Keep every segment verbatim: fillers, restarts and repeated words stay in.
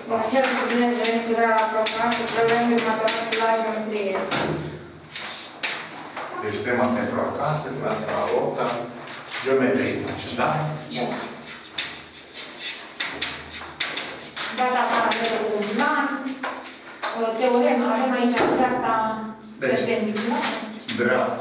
Cer să bine de rețirarea programului cu probleme următoare la geometrie. Deci tema pentru acasă, clasa a opta, geometrie facem, da? Da. Data paralelă cu un plan. Teorema, avem aici dreapta perpendiculară. Dreapta.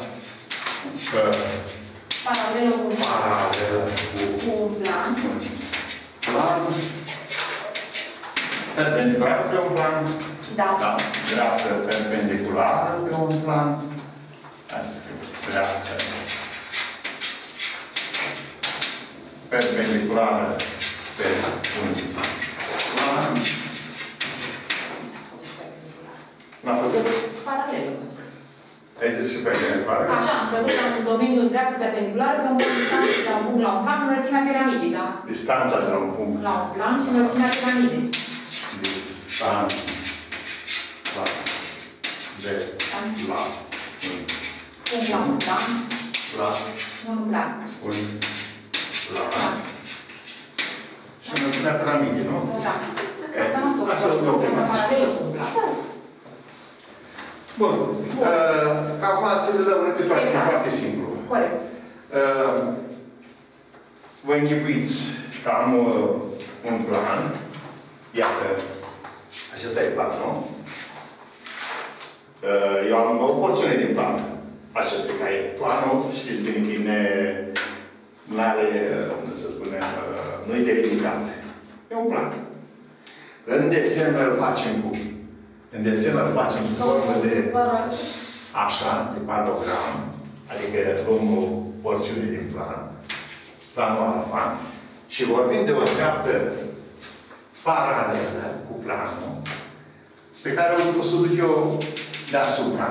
Paralelă cu un plan. Paralelă Cu un plan. Plan. Perpendiculară pe un plan. Da. Da. Dreaptă perpendiculară pe un plan. Hai să scriu. Dreaptă perpendiculară pe un plan. N-a făcut? Paralelă. Ai zis și perpendiculară? Așa, am să duc în domeniul dreaptă perpendiculară pe un distanță de la un punct la un plan, înălțimea piramidei, da? Distanța de la un punct La un plan și înălțimea piramidei. Distanța de la Punct la un plan. la Un plan. un plan. Și înălțimea piramidei, nu? Da. Asta nu a Asta fost o o paralelă cu un plan. Bun. Acum să le dăm pe toate. E foarte simplu. Corect. Vă închipuiți că am un plan. Iată. Acesta e planul. Eu am o porțiune din plan. Acesta e caiet. Planul, știți bine că ne, n-are, cum să spunem, nu-i delimitat. E un plan. În desen îl facem cu În desen îl facem cu formă de așa, de paralogram, adică luăm o porțiune din plan, planul alfa, și vorbim de o dreaptă paralelă cu planul, pe care o să duc eu deasupra.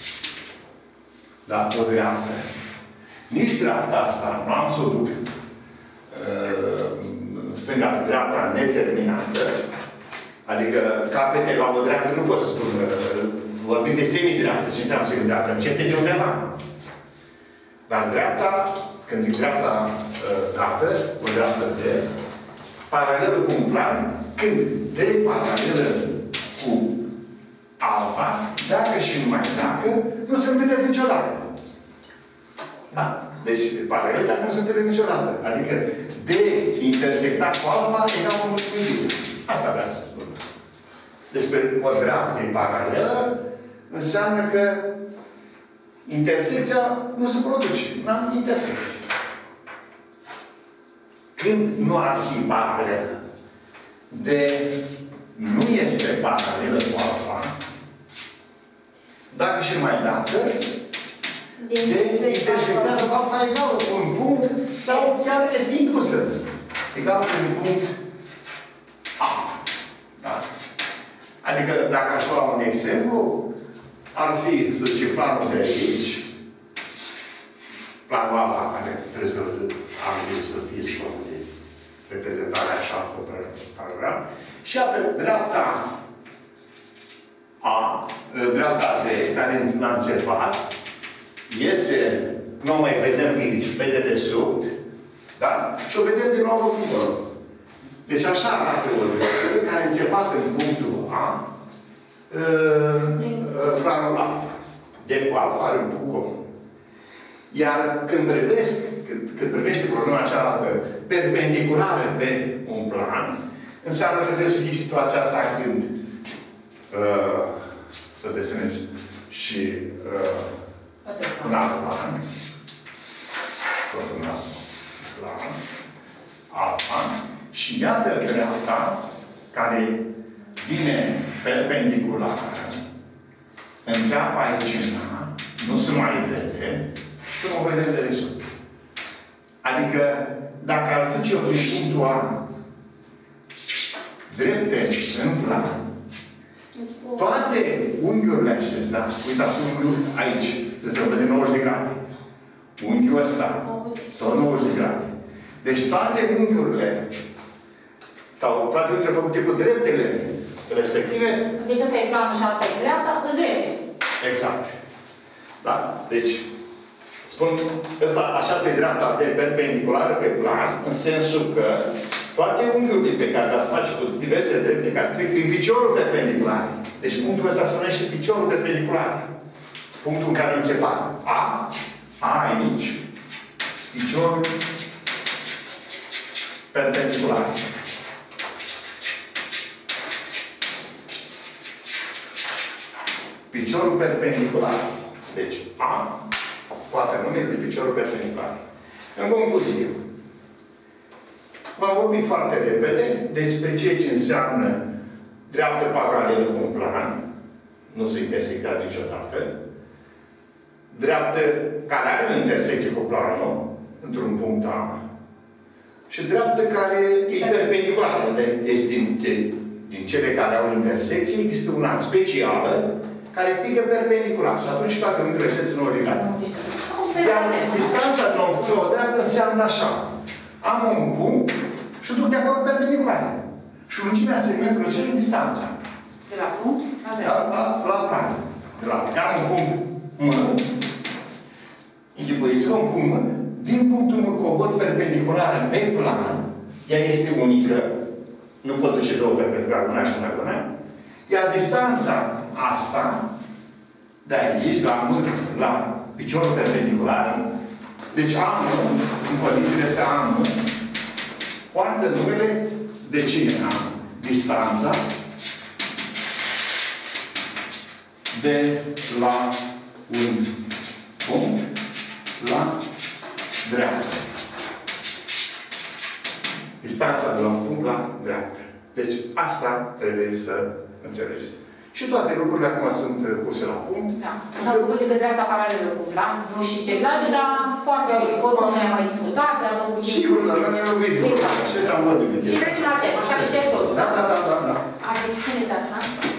Da, o dreaptă. Nici dreapta asta nu am să o duc uh, stânga-dreapta neterminată, adică capete la o dreaptă nu pot să spun, vorbim de semi-dreaptă. Ce înseamnă semi-dreaptă? Începe de undeva. Dar dreapta, când zic dreapta dată, o dreaptă de, paralelă cu un plan, când de paralelă cu alfa, dacă și numai dacă, nu se întâlnesc niciodată. Da? Deci, paralele, dacă nu se întâlnesc niciodată. Adică, de intersectat cu alfa, egal cu mulțumire. Asta vreau să spun. Despre o dreaptă paralelă înseamnă că intersecția nu se produce. Nu am zis intersecție. Când nu ar fi paralelă, de nu este paralelă cu alfa, dacă și mai dacă, de intersectează cu alfa egală cu un punct sau chiar este inclusă. Egal cu un punct A. Da? Adică, dacă aș lua un exemplu, ar fi, să zicem, planul de aici, planul alfa, care trebuie să am zis să fie și planul de reprezentare așa, asta pe paragraf. Și iată, dreapta A, dreapta D, care n-a înțepat, iese, nu mai vedem pe dedesubt, da? Și o vedem din nou cu numărul. Deci așa arată o dreaptă care înțepat în punctul A, planul alfa. De cu alfa are un punct comun. Iar când privesc, când, când privește problema cealaltă perpendiculară pe un plan, înseamnă că trebuie să fie situația asta când uh, să desenez și uh, un alt plan. Tot un alt plan. Alfa. Și iată dreapta care vine perpendiculară, înțeapă aici, nu se mai vede, și nu o vedem de desubt. Adică, dacă ar duce prin punctul A drepte în plan, toate unghiurile acestea, uitați unghiul aici, trebuie să vedem nouăzeci de grade. Unghiul ăsta, tot nouăzeci de grade. Deci toate unghiurile, sau toate unghiurile făcute cu dreptele respective. Deci ăsta e planul și asta e dreapta, îți drepte. Exact. Da? Deci, spun, ăsta, așa se dreapta de perpendiculară pe plan, în sensul că Toate unghiurile pe care le face cu diverse drepte care trec prin piciorul perpendicular. Deci punctul ăsta se numește piciorul perpendicular. Punctul în care îl separ. A, A aici, piciorul perpendicular. Piciorul perpendicular. Deci A, poate nume de piciorul perpendicular. În concluzie, v-am vorbit foarte repede despre ceea ce înseamnă dreaptă paralelă cu un plan. Nu se intersectează niciodată. Dreaptă care are o intersecție cu planul, într-un punct A. Și dreaptă care e perpendiculară. Deci din, de, din cele care au intersecție, există una specială care pică perpendicular. Și atunci toate unghiurile acestea sunt originale. Iar distanța de la un punct la o dreaptă înseamnă așa. Am un punct și duc de acolo perpendicular. Și lungimea segmentului acela e distanța. De la punct la dreapta. La, la, la plan. De la, am un punct M. Închipuiți-vă un punct M. Din punctul M cobor perpendicular pe plan. Ea este unică. Nu pot duce două perpendiculare una și una una. Iar distanța asta, de aici, la, la piciorul perpendicular, deci am, în condițiile astea am, poartă numele de cine am? Distanța de la un punct la dreapta. Distanța de la un punct la dreapta. Deci asta trebuie să înțelegeți. Și toate lucrurile acum sunt puse la punct. Da. Am făcut de dreapta paralelă cu plan, nu și celelalte, dar foarte bine. Oricum noi am mai discutat, le-am făcut... Sigur, la noi ne-am lovit. Exact. Și am vorbit de Și trecem la temă, așa că știți totul, da? Da, da, da, da. Adică, țineți asta.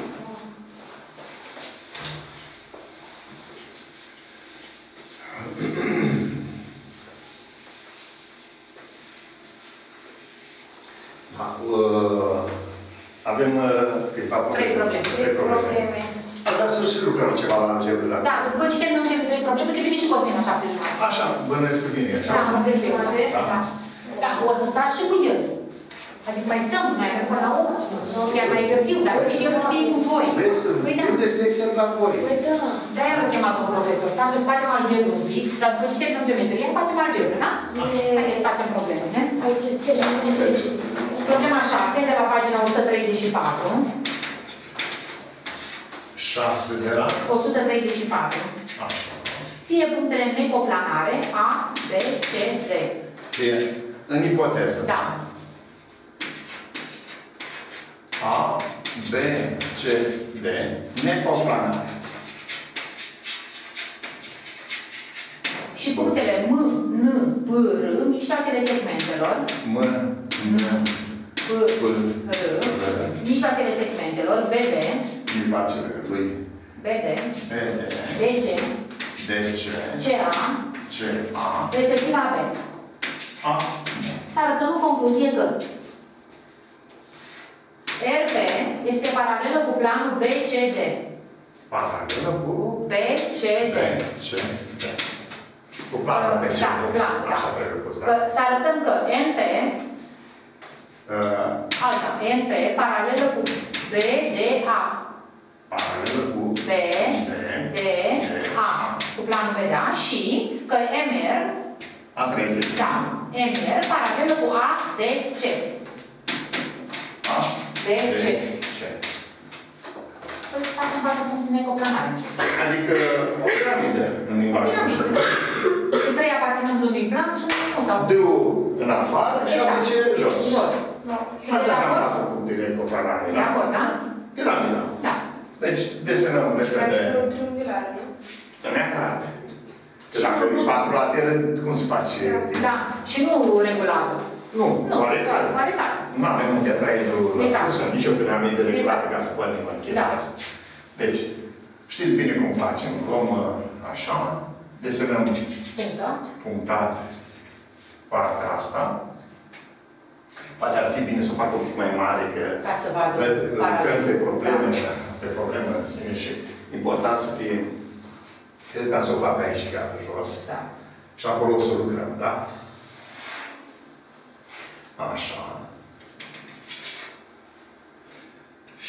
Da, uh, avem uh, câteva Trei probleme. Trei probleme. Aș vrea să și lucrăm ceva la algebră. Da, da, după ce terminăm cele trei probleme, că vine și Cosmin așa pe jumătate. Așa, bănuiesc cu tine, așa. Da, mă gândesc, da. Da. Da, o să stați și cu el. Adică mai stăm, mai avem până la opt. Chiar mai târziu, dar și el să fie cu voi. Vezi, păi da. deci lecția la voi. Păi da. De-aia l-am chemat un profesor. Să să facem algebră un pic, dar după ce terminăm geometrie, facem algebră, da? Haideți să facem probleme, ne? Hai să terminăm. Problema șase, de la pagina o sută treizeci și patru. șase de la... o sută treizeci și patru. Așa. Fie punctele necoplanare A, B, C, D. Fie în ipoteză. Da. A, B, C, D, necoplanare. Și punctele M, N, P, R, mijloacele segmentelor. M, N, P, R, mijloacele segmentelor. B, D. Mijloacele lui. B, D. B, D. D, C. D, C. C, A. C, A. Respectiv A, B. A. Să arătăm în concluzie că R P este paralelă cu planul B C D. Paralelă cu B C D. B C D. Cu planul B C D. Da, cu planul, da. Așa trebuie pus, da. Să arătăm că N P, Uh, alta, N P paralelă cu B D A. paralelă cu B D A. Cu planul B D A și că M R, A trei. da, M R paralelă cu A D C. A D C. C. Păi facem parte cu necoplanare. Adică o piramidă în limbajul. Cu trei aparținând unui plan și nu sau... D-ul în afară și A C jos. Jos. Asta înseamnă patru puncte de coplanare. De acord, da? Piramida. Da. Deci desenăm repede. Adică o triunghiulară, nu? Neapărat. Că dacă e patru latere, cum se face? Da. Și nu regulată. Nu, Nu, oarecare. oarecare. Nu avem un tetraedru la Exact. sus, nici o piramidă regulată ca să putem în chestia Da. asta. Deci, știți bine cum facem. Luăm uh, așa, desenăm Punctat. punctat partea asta. Poate ar fi bine să o fac un pic mai mare, că Ca să vadă. văd, lucrăm pe probleme, Da. pe probleme în sine și important să fie, cred că să o fac aici, chiar jos. Da. Și acolo o să lucrăm, da? Așa.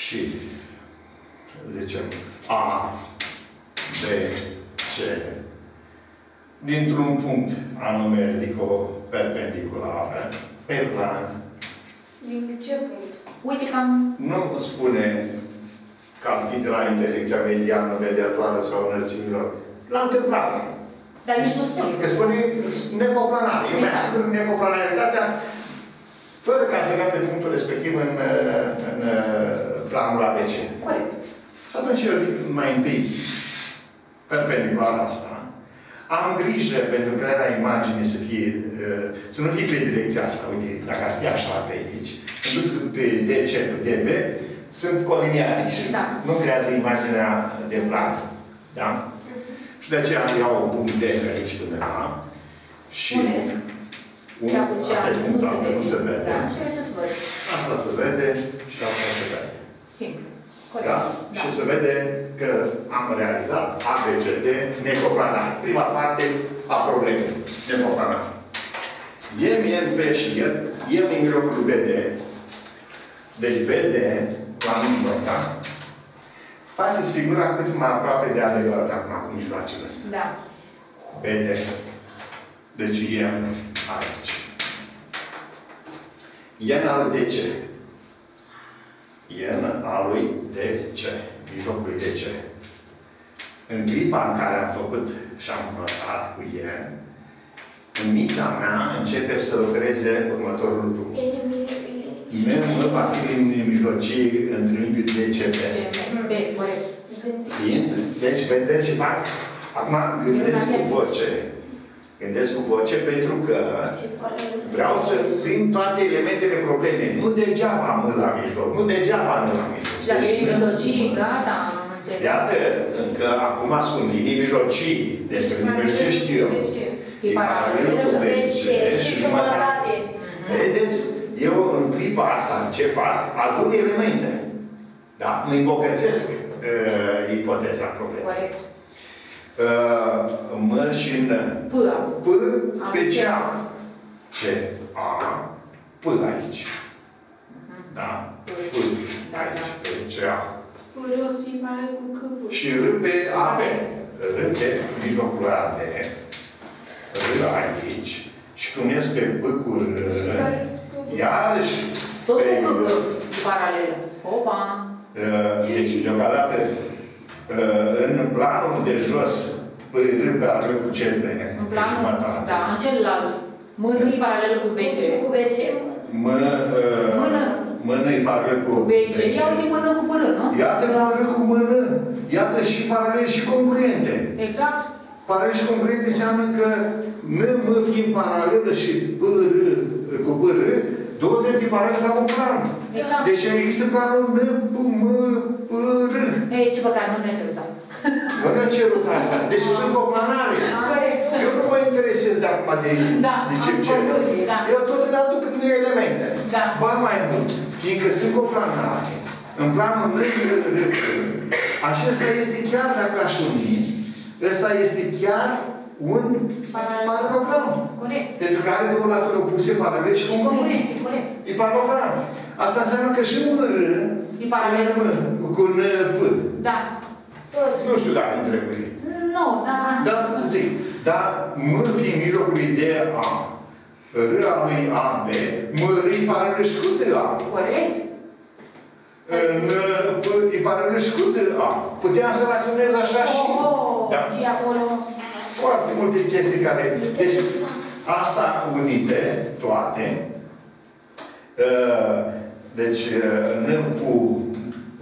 și, zicem, A, B, C, dintr-un punct anume ridică-o perpendiculară, pe plan. Din ce punct? Uite că am... Nu spune că ar fi de la intersecția mediană, mediatoare sau înălțimilor. La întâmplare. Dar nici nu spune. Că spune necoplanare. Eu mi asigur necoplanaritatea fără ca să ia pe punctul respectiv în, în planul A B C. Corect. Și atunci eu ridic mai întâi perpendiculara asta. Am grijă pentru crearea imaginii să fie, să nu fie pe direcția asta. Uite, dacă ar fi așa pe aici, pentru că pe D C cu D B sunt coliniari și exact. Nu creează imaginea de flat. Da? Și de aceea iau un punct D aici undeva. Și Punesc. un, asta e punctul, nu se vede. Da, și aici se vede. Asta se vede și asta se vede. Simplu. Corect. Da? Da. Și se vede că am realizat A B C D necoplanar. Prima parte a problemei. Necoplanar. E, N, P și E, E în mijlocul B D. Deci B D, la mijloc, da? Faceți figura cât mai aproape de adevărat acum cu mijloacele astea. Da. B D. Deci E aici. E al D C. E al lui D C. Mijlocului D C. În clipa în care am făcut și am învățat cu E, în mintea mea începe să lucreze următorul lucru. Mersul va fi în mijlocii în triunghiul D C B. B, corect. Deci, vedeți ce fac? Acum gândesc cu voce. Gândesc cu voce pentru că vreau să prind toate elementele problemei. Nu degeaba am la mijloc. Nu degeaba am la mijloc. Și dacă e mijlocii, gata, am înțeles. Iată, încă acum sunt linii mijlocii. Despre mijlocii știu eu. E paralelă cu B C și jumătate. Vedeți? Eu, în clipa asta, ce fac? Adun elemente. Da? Îmi îmbogățesc uh, ipoteza problemei. Corect. Uh, mă și în P. P pe C A. C A. P aici. Da? P aici. Pe C A. R o să fie paralel cu C. Și R pe A B. R pe mijlocul A B. R aici. Și punesc pe P cu R. Iarăși. Tot cu C. Paralelă. Opa! Deci, deocamdată, în planul de jos, pe R pe A B cu C B. În planul, da, în celălalt. Mână-i paralelă cu B C. Cu B C. Mână. Mână. Mână-i paralel cu B C. Ia uite mână cu până, nu? Iată paralel cu mână. Iată și paralel și congruente. Exact. Paralel și congruente înseamnă că N, M fiind paralelă și P, R, cu P, R, două drepte paralele fac un plan. Exact. Deci există planul N, P, M, P, R. Ei, ce păcat, nu mi-a cerut asta. Nu mi-a cerut asta. Deci sunt coplanare. Corect. Eu nu mă interesez de acum de, da, de ce am cer. propus, da. Eu tot îmi aduc câteva elemente. Da. Ba mai mult, fiindcă sunt coplanare, în planul N, R, R, acesta este chiar, dacă aș uni, ăsta este chiar un paralogram. Corect. Pentru că are două laturi opuse, paralele și congruente. Corect. E paralogram. Asta înseamnă că și un R e paralel cu un P. Da. Nu știu dacă îmi trebuie. Nu, da. Da, zic. Dar M fiind mijlocului D A, R a lui A B, M R e paralel și cu D A. Corect. În P e paralel și cu D A. Puteam să raționez așa și... Da. Și acolo... Foarte multe chestii care... Deci, asta unite, toate. Deci, N cu P,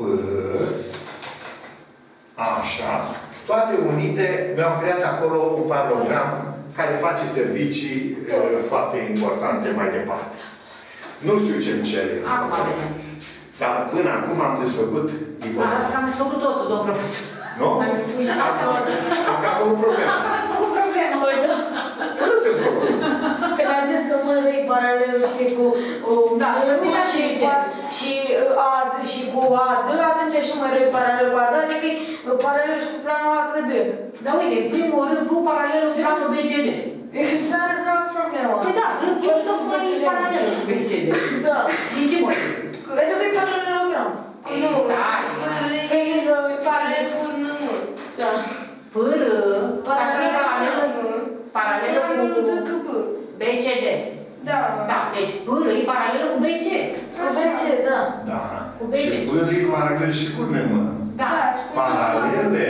așa, toate unite mi-au creat acolo un paralogram care face servicii foarte importante mai departe. Nu știu ce-mi cere. Acum vedem. Dar până acum am desfăcut ipoteza. Asta am desfăcut totul, domnul profesor. Nu? Am capul un problemă. Am făcut problemă. Păi da. Fără să problem. Când a zis că mă răi paralel și cu da, și, și, A, și cu A D, atunci și mă răi paralel cu A D, adică e paralel și cu planul A C D. Da, uite, primul rând, cu paralelul cu planul B C D. Și-a rezolvat problema. Păi da, rând, tocmai paralelul cu B C D. Da. Din ce motiv? Pentru că e paralelogram. Exact. B, C, D. Da. Da, deci P e paralelă cu B, C. Cu B, C, da. Da. Cu B, C. Și P e paralel și cu N, mă. Da. Paralele.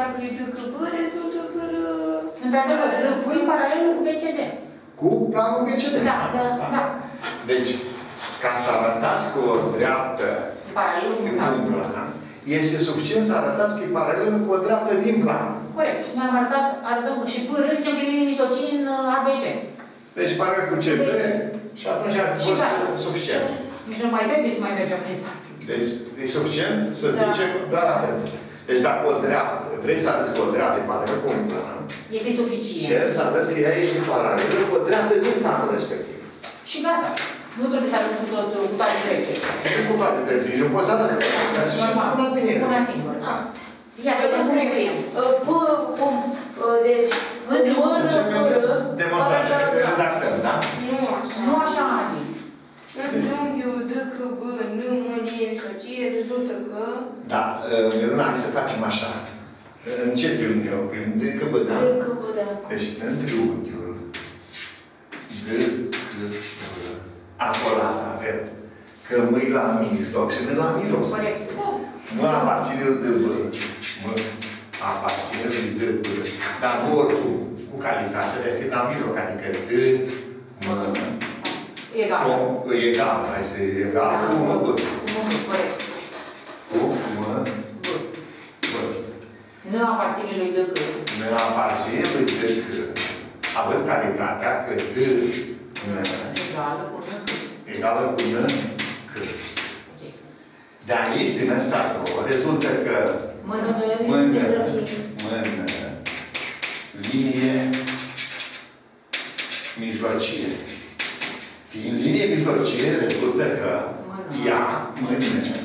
Într-adevăr, P e paralelă cu B, C, D. Cu planul B C D. Da, da, da. Deci, ca să arătați că o dreaptă Paralelă cu din plan. plan, este suficient să arătați că e paralelă cu o dreaptă din plan. Corect. Și noi am arătat, arătăm și P R suntem prin linii mijlocii în A B C. Deci paralel cu C B și atunci ar fi Și fost gata. suficient. Nici nu mai trebuie să mai mergem prin parte. Deci, e suficient să Da. zicem doar atât. Deci dacă o dreaptă, vrei să arăți că o dreaptă e paralelă cu un plan, Este și suficient. să arăți că ea este paralelă cu o dreaptă din planul respectiv. Și gata. Nu trebuie să arăți cu tot, cu toate trepte. Nu cu toate drepturi, nici nu poți să arăți că Normal. una pe ele. Una singură. Ia să vedem cum scriem. P, cum, deci, Între mână, Începem pără, demonstrația, redactăm, da? Nu așa. Nu așa, Adi. În triunghiul D, C, B, N, M, linie mijlocie, rezultă că... Da, Miruna, hai să facem așa. În ce triunghi o prin D, C, B, da? D, C, B, da. Deci, în triunghiul D, C, B, acolo avem că mâi la mijloc și nu la mijloc. Corect. Mă aparține de B. Mă aparține de B. Dar nu oricum, cu calitate de a fi la mijloc, adică D, mă, Egal. o, egal, hai să egal, cu mă, B. Nu, corect. Cu mă, B. Nu aparține lui D, C. Ne aparține lui D, C. Având calitatea că D, mă, Egală cu N. egală cu N, C. De aici, din asta două, rezultă că Mână. mână, mână, linie mijlocie. Fiind linie mijlocie, rezultă că ea, mână,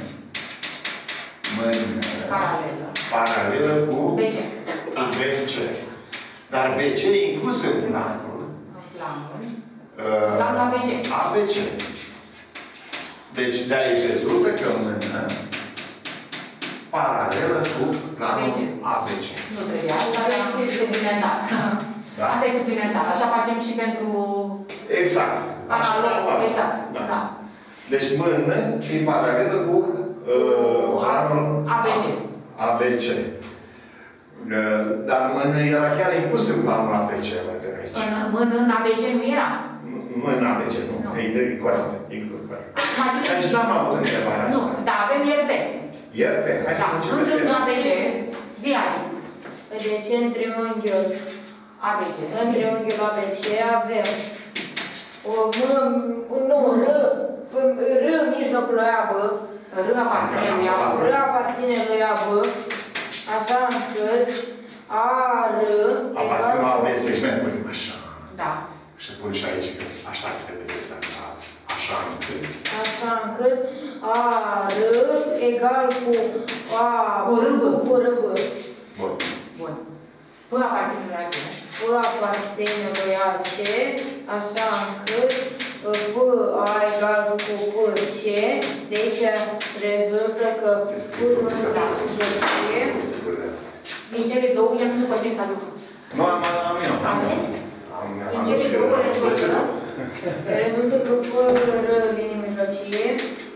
mână, Paralelă. paralelă cu B, C. B C. Dar B C e inclus în planul În planul. uh, Planul A B C. A B C. Deci de aici rezultă că mână paralelă cu planul A B C. Nu trebuia, dar este suplimentar. Da? Asta e suplimentar. Așa facem și pentru Exact. Așa, analog. da. Exact. Da. Da. Deci mână e paralelă cu uh, planul A B C. A B C. Uh, dar mână era chiar inclus în planul A B C, văd de aici. În mână în A B C nu era. Nu în A B C, nu. Nu. E de corect. E corect. Mai bine- Deci n-am avut întrebarea Nu, asta. dar avem I R B. Ierte, hai să Da, începem. într-un A B C, zi Adi. Deci, în triunghiul, A B C. în triunghiul A B C avem o mână, nu, R, R mijlocul lui A B, R aparține lui A. R aparține lui A B, așa încât A, R, Aparține la egal A B segmentului, așa. Da. Și pun și aici, că așa se vedeți la așa încât. așa încât A, R egal cu A, Cu R B. cu R B. Bun. Bun. P aparține lui A C. P aparține lui A C, așa încât P A egal cu P C, de aici rezultă că P în mijlocie. Din cele două, el nu trebuie să aducă. Nu, am, am eu. Aveți? Am, Din am cele adus două eu. rezultă. Rezultă că P R linie mijlocie.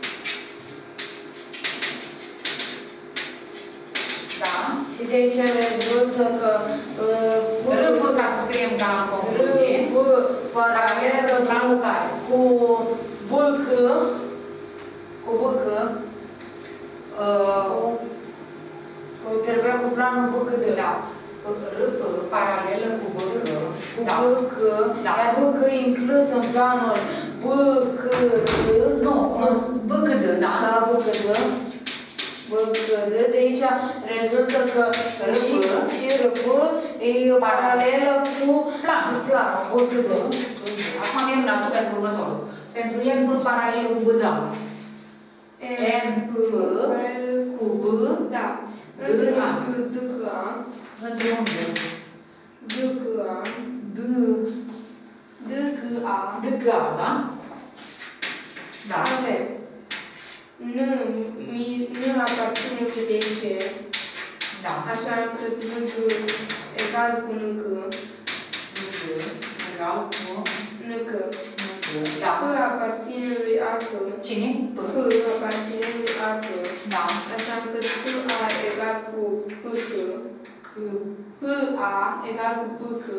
Da. Și de aici rezultă că uh, R B, ca să scriem ca în concluzie. R, B, paralelă Planul care? cu B, C, cu B, C, Uh, cu, trebuia cu planul B, C, D. Da. R B, paralelă cu B, C. Cu Da. B, C, Da. iar B, C inclus în planul B, C, D. Nu, B, C, D, da? Da, B, C, D. B, C, D. De aici rezultă că R, și, B. și R, B e paralelă cu Plan. planul B, C, D. Acum am terminat pentru următorul. Pentru el, B paralelă cu B, da. N, P, paralelă cu B, da. În triunghiul D, C, A, În triunghiul. D, C, A, D, D, C, A, D, C, A, da? Da. avem N, mi- N aparține lui D, C, Da. așa încât N, G egal cu N, C, N, G, egal cu N, N-C. Da. P aparține lui A C. Cine? P. P aparține lui A C. Da. Așa încât P A egal cu P C. C. P A egal cu P C.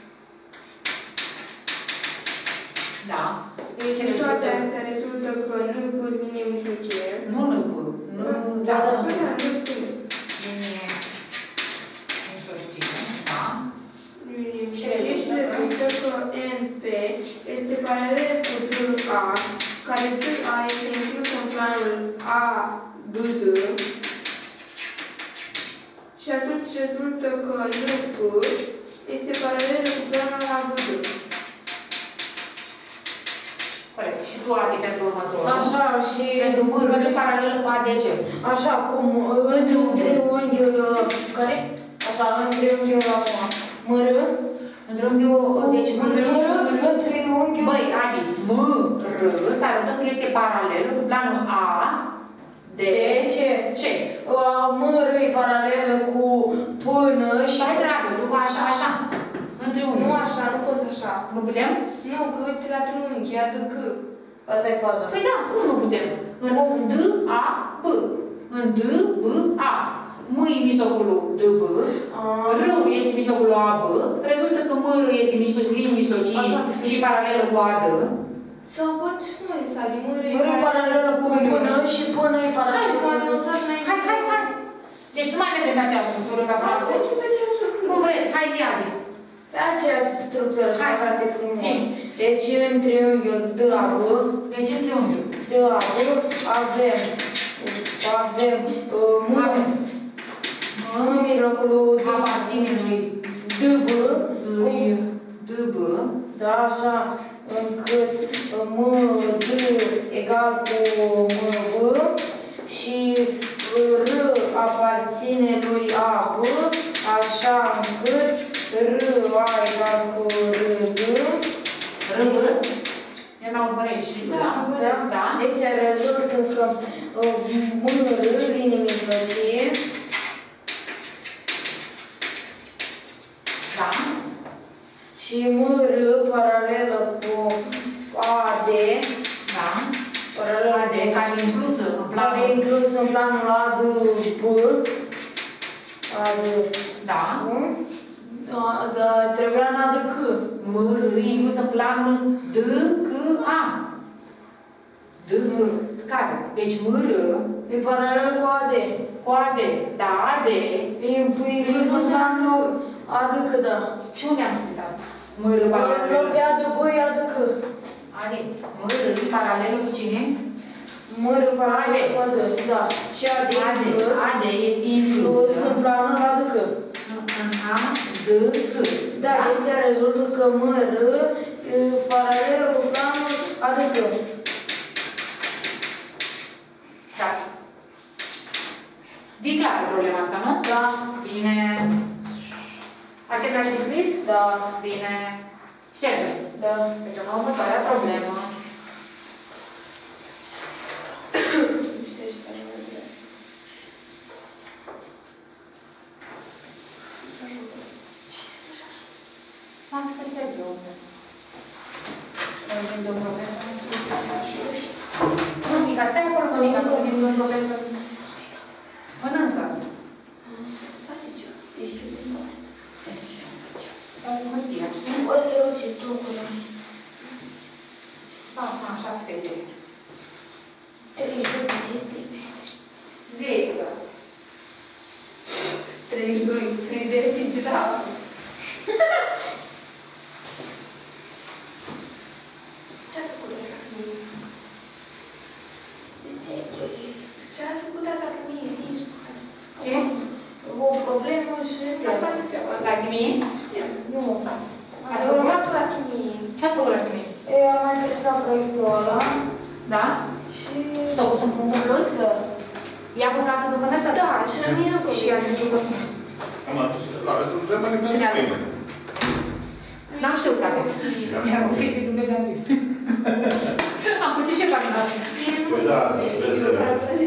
Da. Deci toate astea rezultă că nu P linie mijlocie. Nu N P. Nu, da, da. Nu P. Linie mijlocie. Da. Și rezultă că N P este paralel cu D A, care D A este inclus în planul A B D. Și atunci rezultă că N P este paralel cu planul A B D. Corect. Și tu, Adi, pentru următorul. Așa, și... Pentru M, care e paralelă cu A D G. Așa, cum între un triunghiul care? Așa, în triunghiul acum. Mără? În triunghiul, deci M, În triunghiul... băi, Adi, M, R, să arătăm că este paralelă cu planul A, D, De ce? C. Mără e paralelă cu până și... Hai, dragă, tu așa, așa. În triunghi. Nu așa, nu pot așa. Nu putem? Nu, că uite la triunghi, ia de C. Asta e fază. Păi da, cum nu putem? În D, A, B. În D, B, A. M e mijlocul lui D, B. R este mijlocul lui A, B. Rezultă că M este mijlocul mijlocii și paralelă cu A, D. Sau pot și cum e să adică mâre Mără e paralelă cu până și până e Hai, paralelă cum cu... am denunțat înainte. Hai, hai, hai. Deci nu mai mergem pe aceeași structură ca Hai, acasă. facem pe aceeași structură. Cum vreți, hai zi, Adi. Pe aceeași structură și Hai. arate frumos. Zi. Deci în triunghiul D A B, Deci în triunghiul. D A B avem, avem M, în mijlocul lui Aparține lui D B, lui D, B. da, așa, încât M, D egal cu M, B și R aparține lui A, B, așa încât R A egal cu R, D. R, B. Eu n-am urmărit și tu, da? Da? Da? Deci rezultă că M, R, linie mijlocie, Da. și M, R paralelă cu A, D, Da. paralelă A, D, care e inclusă în care e planul. inclus în planul A, D, B, A, D, Da. nu? Da, da, trebuia în A, D, C. M, R e inclusă în planul D, C, A. D, C. Care? Deci M, R E paralel cu A, D. cu A, D. Da, A, D. E inclus în planul A, D, C, da. Și unde am scris asta? M, R În paralelă. loc de A, D, B, e A, D, C. Adi, M, R e paralelă cu cine? M, R paralel cu A, D, da. Și A, D A, D. inclus A, D este inclus inclusă în planul A, D, C. în A, D, C. Da, deci rezultă că M, R e paralelă cu planul A, D, C. Da. Vii clar cu problema asta, nu? Da. Bine. Ați terminat de scris? Da. Bine. Ștergem. Da. Trecem la următoarea problemă. Am să te rog. Mergem de o problemă. Monica, stai acolo, Monica, că vin de o problemă. Mănâncă. Face ce? Ești de asta. Am mântia, știi? Oleu, ce trucuri. Ah, așa se vede. treizeci de centimetri. Vezi, da. treizeci și doi. trei de girafă. Ce ați făcut asta cu mine? De ce e chiar? Ce ați făcut asta cu mine? Zici? Ce? O problemă și... Asta nu ceva. La chimie? Nu. Ați urmat la chimie. Ce ați făcut la chimie? Eu am mai prezentat proiectul ăla Da? și... Și au pus în punctul plus? Da. I-a bucrat în după mesa? Da, și la mine nu Și i-a zis că sunt. Am adus la întrebare pentru mine. N-am știut că aveți. Mi-a scris pe nume de amic. Am puțin și pagina. Păi da, vezi că...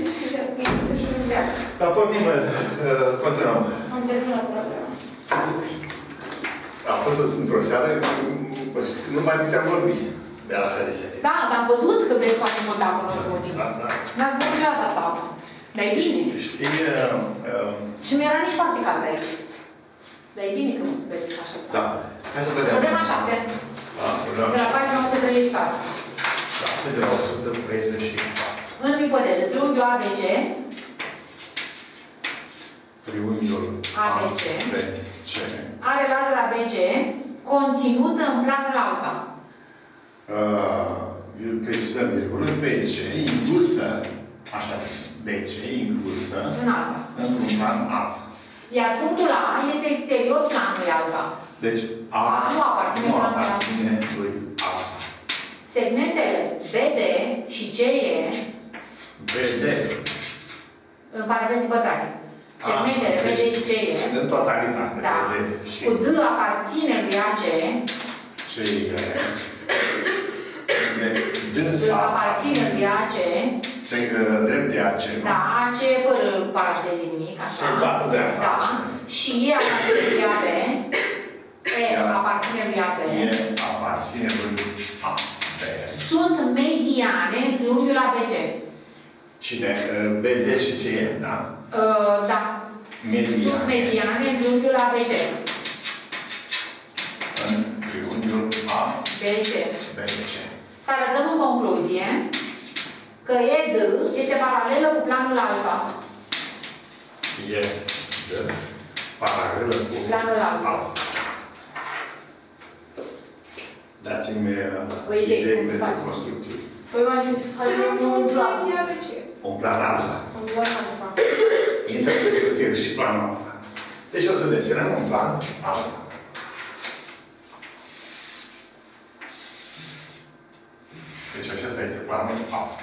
Dar pornim, continuăm. Am terminat problema. A fost într-o seară, nu mai puteam vorbi de așa de serie. Da, dar am văzut că vezi foarte mult apă în ultimul timp. Da, da. N-ați băut niciodată apă. Dar e bine. Știi, uh, uh, Și mi era nici foarte cald aici. Dar e bine că vezi așa. da. Hai să vedem. Problema șapte. Da, problema De la pagina o sută treizeci și patru. șapte de la o sută treizeci și patru. În ipoteză, triunghiul A B C Triunghiul A B C A B C are latura B C conținută în planul alfa. Uh, precizăm virgulă, B C inclusă, așa zice, B C inclusă În alfa. într-un plan alfa. Iar punctul A este exterior planului alfa. Deci A, A nu aparține nu planului alfa. aparține lui alfa. Segmentele B D și C E B D. în paranteze pătrate. Segmentele B D și C E În totalitate. da, B D și cu D aparține lui A C C E. D aparține lui A C se drept de A C. da, A C fără paranteze nimic, așa. E dată dreapta. Da. Și E aparține lui A B. E aparține lui A B. E aparține lui A B. Sunt mediane în triunghiul A B C. Cine? B D și C E, da? Uh, da. Mediane. Sunt mediane în triunghiul A B C. În triunghiul A B C. B C. Să arătăm în concluzie că E D este paralelă cu planul alfa. E D paralelă cu Planul alfa. Dați-mi O idee, idei cum pentru faci? construcție. Păi mai trebuie să facem un plan. Un plan alfa. Un plan alfa. Intră în discuție și planul alfa. Deci o să desenăm un plan alfa. Deci acesta este planul alfa.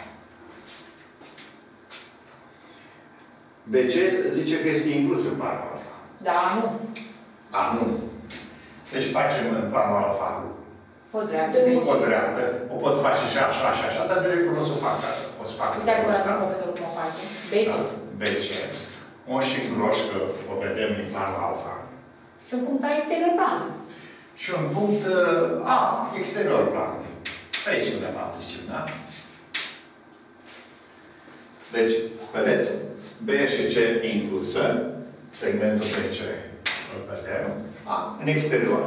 B C zice că este inclus în planul alfa. Da, nu. A, nu. Deci facem în planul alfa O dreaptă. o dreaptă. O pot face și așa, și așa, dar direct nu o să o fac. O să fac Uite acolo, da, profesorul, cum o face. B C. Da, B C. O și îngroș, că o vedem în planul alfa. Și un punct A exterior plan. Și un punct uh, A, exterior planului. Aici undeva, zicem, da? Deci, vedeți? B și C inclusă, segmentul B C, îl vedem, A, în exterior.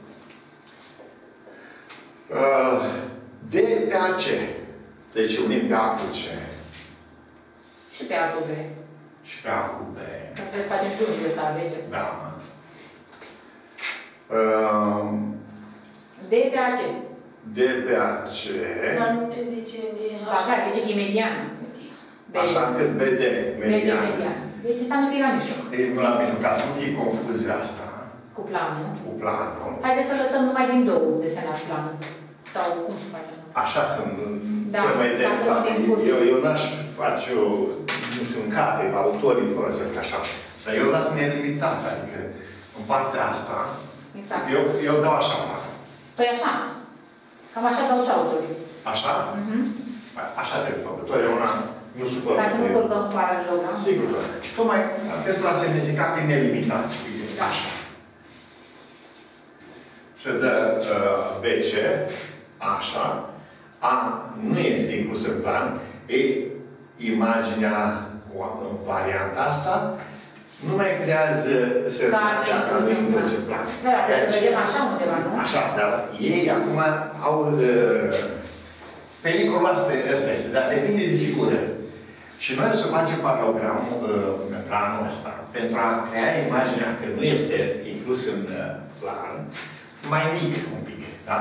Uh, D pe A C. Deci unim pe A cu C. Și pe A cu B. Și pe A cu B. Că trebuie să facem triunghiul ăsta, B C. Da. Uh, D pe A C. D pe A C. Dar nu ne zice de Da, da, deci e mediană. Așa încât B D, median. median. Deci înseamnă că e la mijloc. E la mijloc, ca să nu fie confuzia asta Cu planul. cu planul. Haideți să lăsăm numai din două desenat planul. Sau cum să facem? Așa sunt Da, cel mai ca des. să nu ne încurcă. Eu, eu n-aș face o, nu știu, în carte, autorii folosesc așa. Dar eu las nelimitat, adică în partea asta, Exact. eu, eu dau așa planul. Păi așa. Cam așa dau și autorii. Așa? Mhm. Așa trebuie făcut. Totdeauna nu sufăr. Ca să nu curcăm paralelogram. Sigur. Tocmai pentru a semnifica că e nelimitat. Așa. Se dă uh, B C, așa. A nu este inclus în plan. E imaginea în varianta asta nu mai creează senzația că nu inclus în plan. Da, trebuie să vedem așa undeva, nu? Așa, dar ei acum au uh, pericolul ăsta, ăsta este, dar depinde de figură. Și noi o să facem paralogramul uh, în planul ăsta, pentru a crea imaginea că nu este inclus în uh, plan, mai mic un pic, da?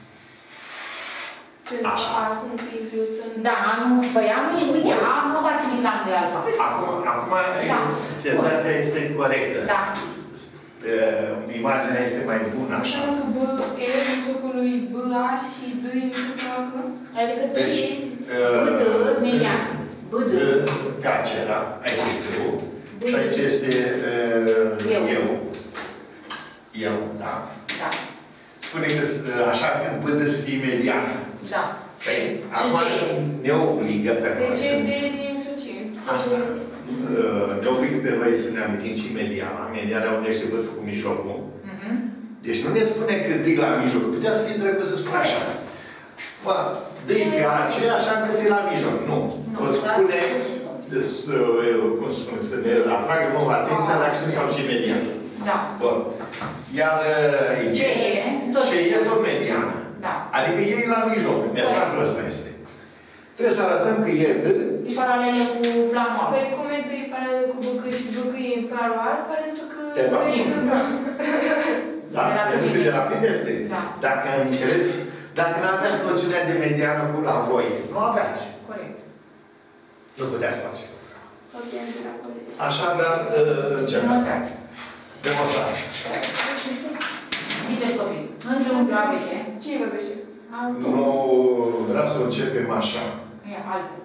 Pentru a nu fi inclus în... Da, nu, păi A nu e, uite, A nu va ține planul de alfa. Acum, acum Da. senzația este corectă. Da. Uh, imaginea este mai bună așa. Așa că B E în mijlocul lui B A și D în mijlocul A C? Adică D Deci, e uh, B D, median. B D. Pe acela, aici este eu. Și aici este uh, Eu. eu. Eu, da. Da. Spune că uh, așa când bădă să fie mediană. Da. Păi, Și acum ce e? ne obligă pe De noi ce să... D din însucire? Asta. Uh, ne obligă pe noi să ne amintim și mediana. Mediana unește vârful cu mijlocul. Mhm. Deci nu ne spune cât e la mijloc. Putea să fie drăguț să spune așa. Bă, dă-i pe aceea așa încât e la mijloc. Nu. O spune, cum să spune, să ne atragă nouă atenția dacă știm sau și median. Da. Bă. Iar ce e? Ce e tot median. Da. Adică e la mijloc. Mesajul ăsta este. Trebuie să arătăm că e D. E paralelă cu planul alb. Păi cum e că e paralelă cu B C și B C e în planul alb, pare că... Te va fi. Da, pentru că de rapid este. Da. Dacă am înțeles, dacă nu aveați noțiunea de mediană cu la voi, nu aveați. Corect. Nu puteați face. Ok, așa, dar începem. Demonstrați. Demonstrați. Ziceți copii. Între unghiul A B C. Cine vorbește? Nu, vreau să începem așa. E altfel.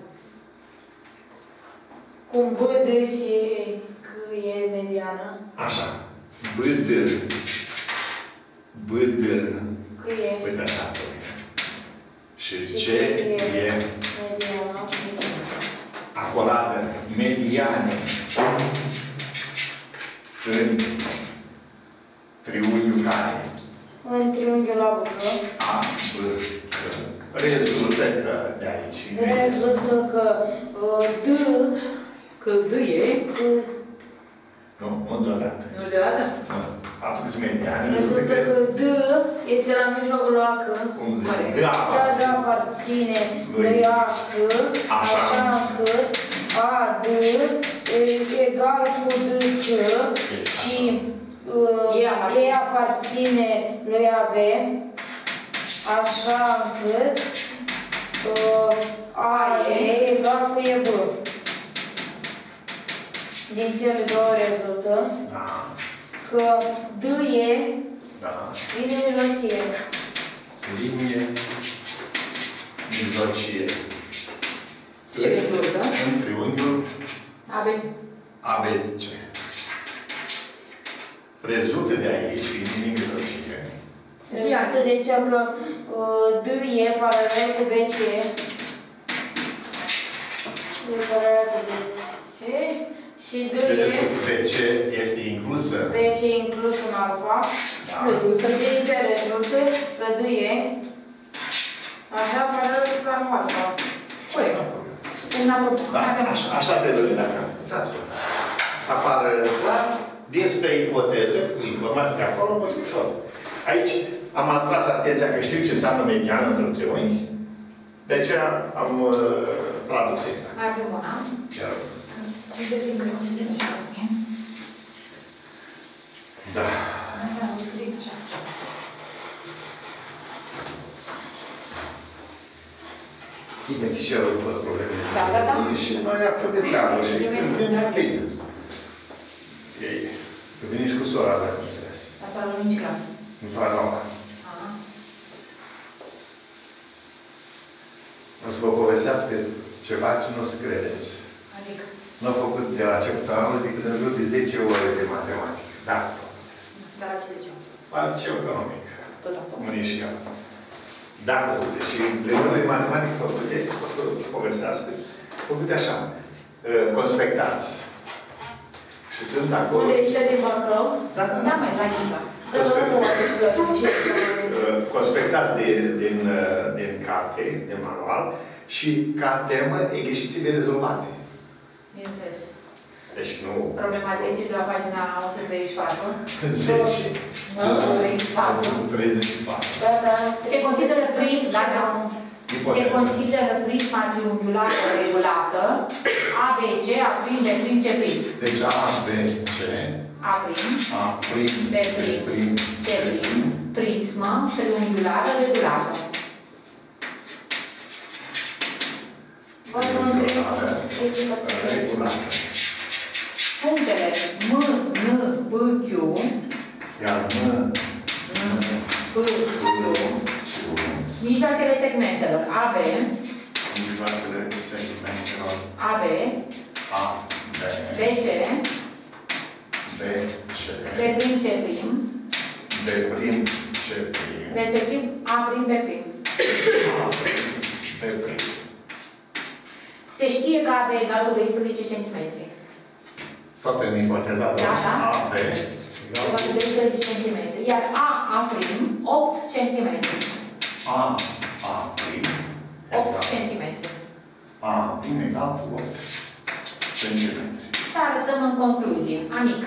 Cum B, D și C e mediană. Așa. B, D. B, D. C e. Uite așa. Și C e mediană. acoladă mediană în triunghiul care? În triunghiul A B C. A, B, C. Rezultă că de aici. Rezultă că uh, D, Că D e. C, nu, nu deodată. Nu deodată? Nu. Faptul că sunt mediane, rezultă rezultă că... că D este la mijlocul lui A C. Cum zice? Corect. D aparține. Da, aparține lui A C, Așa. așa încât A D e egal cu D C și uh, E aparține. E aparține lui A B, așa încât uh, A E egal cu E B. Din cele două rezultă Da. că D e Da. linie mijlocie. Linie mijlocie. Ce rezultă? În triunghiul A B C. A B C. Rezultă de aici, fiind linie mijlocie. Rezultă deci că uh, D e paralel cu B C. E paralel cu B C. Și D e Dedesubt B C este inclusă. B C inclus în alfa. Da. Să zice rezultă că D e așa paralel cu planul alfa. Corect. Un apropo. Da? Așa, așa trebuie dacă uitați-vă. Să apară clar despre ipoteză, cu informații de acolo, mă ușor. Aici am atras atenția că știu ce înseamnă mediană într-un triunghi. De aceea am uh, tradus exact. Mai avem una. Chiar. Da. Chide fișierul cu problemele. Da, da, da. Și noi acum de treabă și când vine bine. Ei, când vine și cu sora, dacă înțeles. Asta la mici clasă. Într-o a noua. O să vă povestească ceva ce nu o să credeți. Adică? Nu au făcut de la începutul anului decât în jur de zece ore de matematică. Da. Dar la ce de ce? La liceu economic. Tot am făcut. Unii și alții. Da, făcute. Și legăturile de matematică făcute, o să povestească, făcute așa, conspectați. Și sunt acolo... Unde ești din Bacău? Da, da, Da, da. mai la Ginta. Conspectați de, din, din carte, din manual, și ca temă exerciții de rezolvate. Bineînțeles. Deci nu... Problema zece de la pagina o sută treizeci și patru. zece. o sută treizeci și patru. o sută treizeci și patru. Da, da. Se consideră pris, da, da. Se Ipoteză. consideră prisma triunghiulară regulată A B C A prim B prim C prim. Deci A, B, C, A prim, A, prim, B C, prim, prim, C prim, prismă triunghiulară regulată. Vă să mă întreb. regulată. Punctele M, N, B, Q, Iar M, B, Q, mijloacele segmentelor A B, mijloacele segmentelor A B, A, B, B, C, B, C, B prim, C prim, B prim, C prim, respectiv A prim, B prim. A prim, B prim. Se știe că A B egal cu doisprezece centimetri. Tot în ipoteza Da, da. A, B, Ceva de doisprezece centimetri. Iar A A prim, opt centimetri. A A prim. opt centimetri. A prim egal cu opt centimetri. Să arătăm în concluzie. Amic.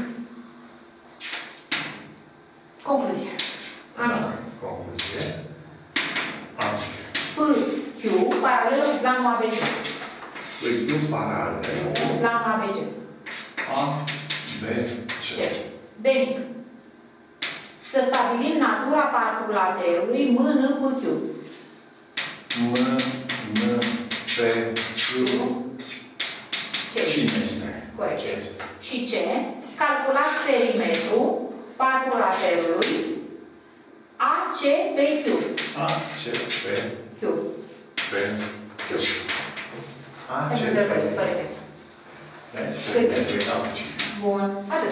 Concluzie. Amic. Da, concluzie. Amic. P Q paralelă cu planul A B C. Păi Q paralel. Planul A B C. A, B, C. D mic. Să stabilim natura patrulaterului M N P Q. M, N, P, Q. Cine este? Corect. Ce este? Și C. Calculați perimetru patrulaterului A C P Q. A, C, P, Q. P, Q. A, C, Pentru P, că perfect. deci, perimetru egal cu cine? Bun. Atât.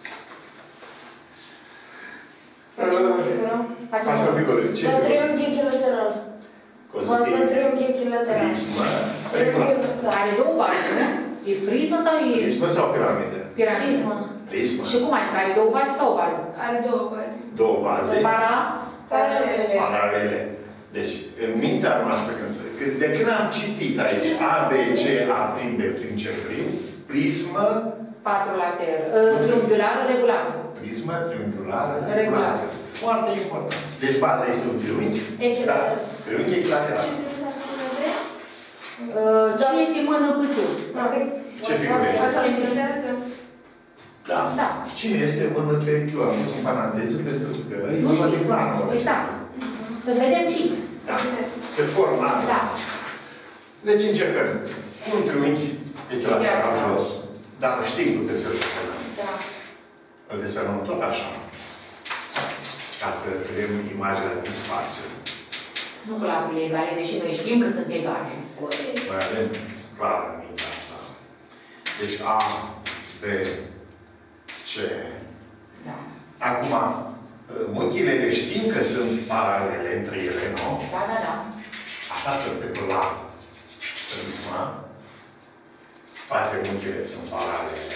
Facem o figură. Facem o figură. Ce La figură? triunghi echilateral. Cosa Bază scrie? triunghi echilateral. Prismă, regulat. Are două baze, nu? E prismă sau e Prismă sau piramidă? piramidă? Prismă. Prismă. Și cum adică? Are două baze sau o bază? Are două baze. Două baze. Para? Paralele. Paralele. Deci, în mintea noastră, când se- când- de când am citit aici A, B, C, A, prim, B, prim, C, prim, prismă, Patrulater. Uh, triunghiular regulat. prismă triunghiulară Regulată. regulată. Foarte important. Deci baza este un triunghi. Echilateral. Da, triunghi echilateral. Ce trebuie să facem de? Uh, Cine este M N P Q? Ce figură este? Asta figurează. Da. Da. Cine este mână pe Q? Am pus în paranteză pentru că e Nu vorba știu. de planul ăsta. Exact. Să vedem cine. Da. Ce formă are. Da. Deci încercăm. Un triunghi echilateral Echilateral. jos. Dar știm că trebuie să-l desenăm. Da. Îl desenăm tot așa. Ca să vedem imaginea din spațiu. Nu cu lacurile egale, deși noi știm că sunt egale. Mai avem clar în mintea asta. Deci A, B, C. Da. Acum, muchile le știm că sunt paralele între ele, nu? Da, da, da. Așa se întâmplă la prisma. Toate muchile sunt paralele.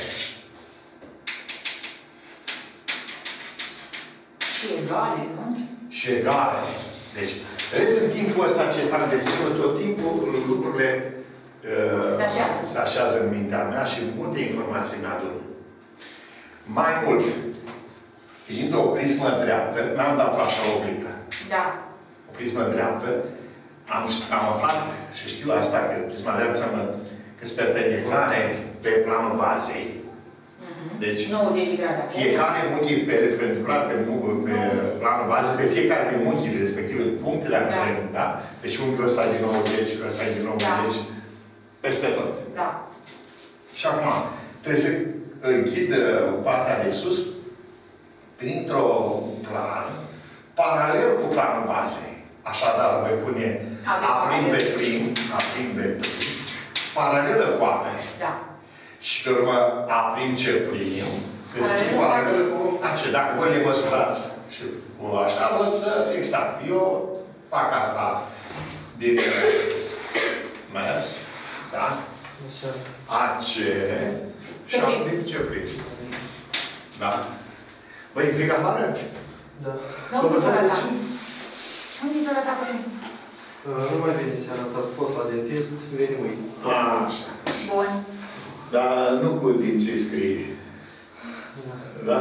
Și egale, nu? Și egale. Deci, vedeți în timpul ăsta ce fac desenul, tot timpul lucrurile uh, Se așează. se așează în mintea mea și multe informații mi-adun. Mai mult, fiind o prismă dreaptă, n-am dat-o așa oblică. Da. O prismă dreaptă, am, am aflat și știu asta, că prisma dreaptă înseamnă că sunt perpendiculare pe planul bazei. Deci, nouăzeci de grade. fiecare muchii perpendicular pe, mu- pe planul bazei, pe fiecare din muchile respective, puncte, dacă Da. vrem, da? Deci unghiul ăsta e din nouăzeci, ăsta e din nouăzeci, peste tot. Da. Și acum, trebuie să închid uh, partea de sus printr-o plan paralel cu planul bazei. Așadar, voi pune Avem A prim B paralel. prim, A prim B prim, paralelă cu A. Da. Și pe urmă A prim C prim, deci Paralel. paralel cu A C. Dacă voi le măsurați și cu așa, văd uh, exact. Eu fac asta din mers, da? A C și A prim C prim. Da? Băi, e frig afară? Da. Nu, nu s-a arătat. Unde s-a arătat? Uh, Nu mai vine seara asta, a fost la dentist, vine mâine. Așa. Bun. Dar nu cu dinții scrie. Da?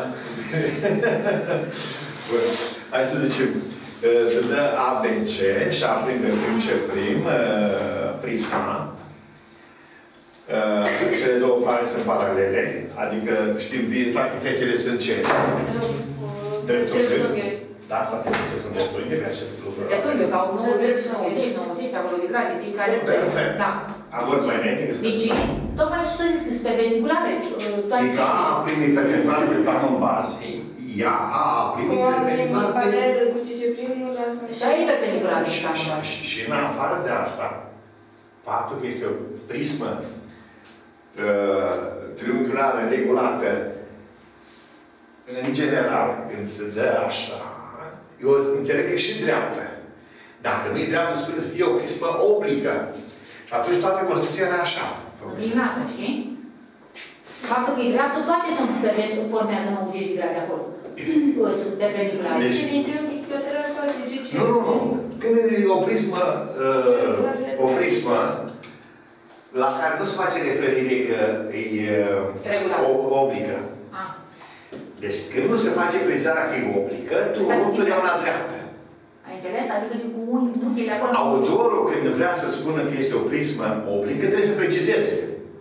Bun. Hai să zicem. Se dă A B C și A prim B prim C prim, prisma. Cele două pare sunt paralele, adică știm bine, toate fețele sunt ce? Dreptunghi. Da, toate fețele sunt dreptunghi pe acest lucru. De când că au nouăzeci, nouăzeci, nouăzeci, acolo de grade, fiecare. Perfect. Da. Am văzut mai înainte că Deci, tocmai și tu zici că sunt perpendiculare. uh, toate Fica A fețele. primit perpendicular pe planul bazei, ea A primit Cum am venit perpendicular în pe... paralelă cu ce ce primul, asta Și aia e perpendiculară. Și, și, și, și în afară de asta, faptul că este o prismă uh, triunghiulară regulată, în general, când se dă așa, eu înțeleg că e și dreaptă. Dacă nu e dreaptă, spune să fie o prismă oblică. Și atunci toată construcția era așa. Înclinată, știi? faptul că e dreaptă, toate sunt formează nouăzeci de grade acolo. Sunt perpendiculare. Deci, Și din triunghi lateral toate, de ce? nu, nu, nu. Când e o prismă, uh, o prismă la care nu se face referire că e uh, oblică. Ah. Deci când nu se face precizarea că e oblică, tu o lupt totdeauna dreaptă. Ai înțeles? Adică cu unghiile acolo... Autorul, când vrea să spună că este o prismă oblică, trebuie să precizeze.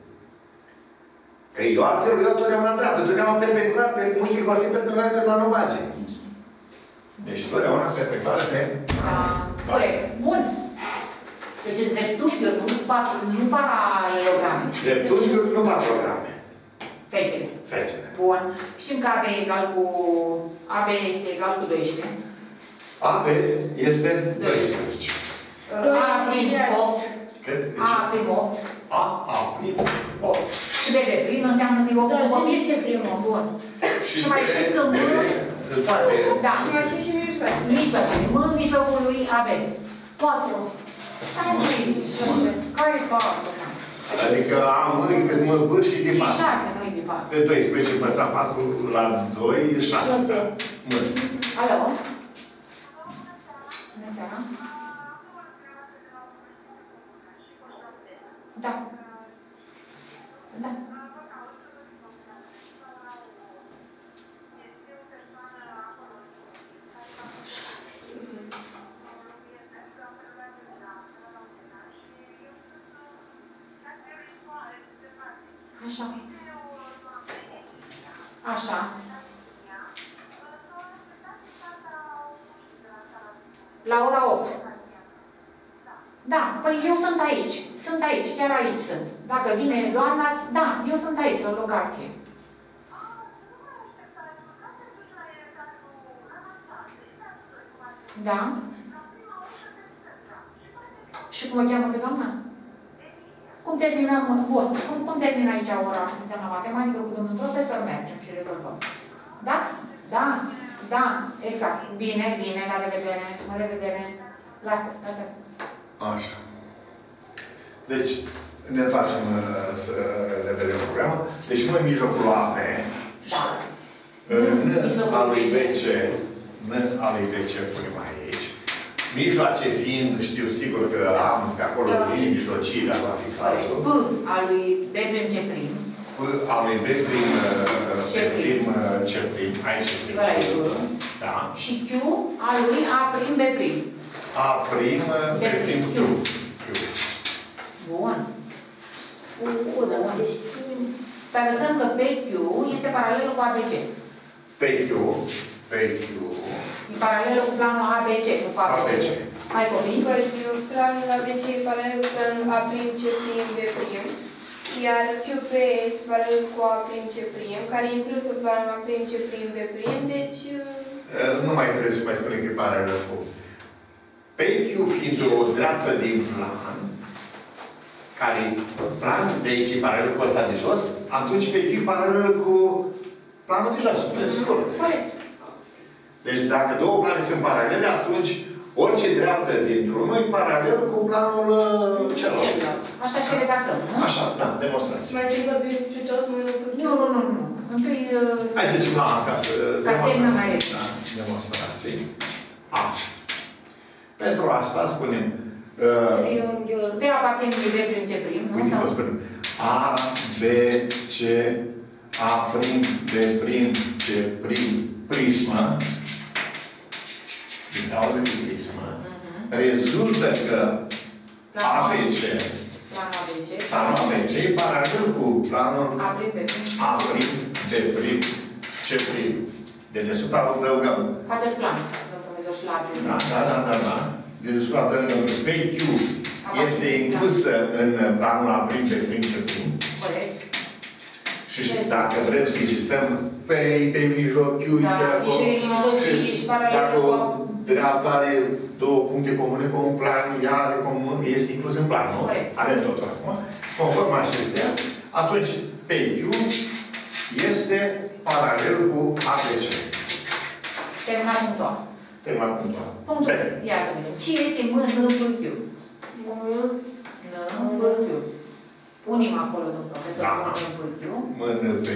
Că eu altfel eu totdeauna dreaptă, totdeauna perpendicular, pe unghiul vor fi perpendicular pe planul bazei. Deci totdeauna perpendicular pe... Da, corect. Bun. Deci îți dreptunghiuri, nu, patru, nu paralelograme. Dreptunghiuri, nu paralelograme. Fețele. Fețele. Bun. Știm că A B e egal cu... A B este egal cu doisprezece. A B este doisprezece. A prim opt. Cât? A prim opt. A, A prim opt. Și B B prim înseamnă că e opt cu opt. ce primul? Bun. Și mai știm că M... Toate. Da. Și mai știm și mijloace. Mijloace. M în mijlocul lui A B. patru. Care e patru? Adică am mâini cât mă bă și de Și patru. șase, nu e de patru. De doisprezece păstra patru la doi, șase. Mâini. Alo? Bună seara? Da. Da. Așa. Așa. La ora opt. Da, păi eu sunt aici. Sunt aici, chiar aici sunt. Dacă vine doamna, da, eu sunt aici, la locație. Da? Și cum o cheamă pe doamna? Cum terminăm? Bun. Cum, cum termină aici ora de la matematică cu domnul profesor? Mergem și rezolvăm. Da? Da? Da. Exact. Bine, bine. La revedere. La revedere. La revedere. Așa. Deci, ne întoarcem să le vedem programul. Deci, noi în mijlocul A B, Da. N al lui B C, N al lui B C punem aici. Mijloace fiind, știu sigur că am pe acolo linii mijlocii, dar va fi cazul. P al lui B prim C prim. P al lui B prim C prim C prim. Aici este P. Da. Și Q al lui A prim B prim. A prim B prim Q. Bun. Bun, dacă știm. Să arătăm că P Q este paralelul cu A B C. P Q. P Q. E paralelul cu planul A B C, nu cu A B C. Hai copii. Planul A B C e paralel cu planul A prim C prim B prim. Iar Q P este paralel cu A prim C prim, care e inclusă planul A prim C prim B prim, deci... Nu mai trebuie să mai spunem că e paralel cu. P Q fiind o dreaptă din plan, care plan de aici e paralel cu ăsta de jos, atunci P Q e paralel cu planul de jos, pe scurt. Deci dacă două plane sunt paralele, atunci orice dreaptă dintr-unul e paralel cu planul celălalt. Așa și redactăm, nu? Așa, da, demonstrați. Mai trebuie vorbim despre tot, mă nu Nu, nu, nu, nu. Întâi... Hai să zicem la ca să demonstrați. Da, demonstrații. A. Pentru asta spunem... Triunghiul. P aparține lui B prim C prim, nu? Uite, vă spun. A, B, C, A prim, B prim, C prim, prismă. Din cauza de prismă. Rezultă că A B C, planul A B C, planul A B C e paralel cu planul A prim B prim, A prim, B prim, C prim. De deasupra adăugăm. faceți plan, domnul profesor, și la A prim. Da, da, da, da, da. De deasupra adăugăm P Q este inclusă în planul A prim, B prim, C prim. Corect. Și dacă vrem să insistăm pe, pe mijloc, Q, Da, pe acolo, ești mijloc și ești paralel dacă cu... o dreaptă are două puncte comune cu un plan, ea are comun, este inclus în plan, nu? Corect. Avem totul acum. Conform acestea, atunci P Q este paralel cu A B C. Terminat punctual. Terminat punctual. Punctul. Ia să vedem. Ce este M, N, P, Q? N, P, Q. Punem acolo, domnul profesor, Da. M, N, P, Q. M, N, P,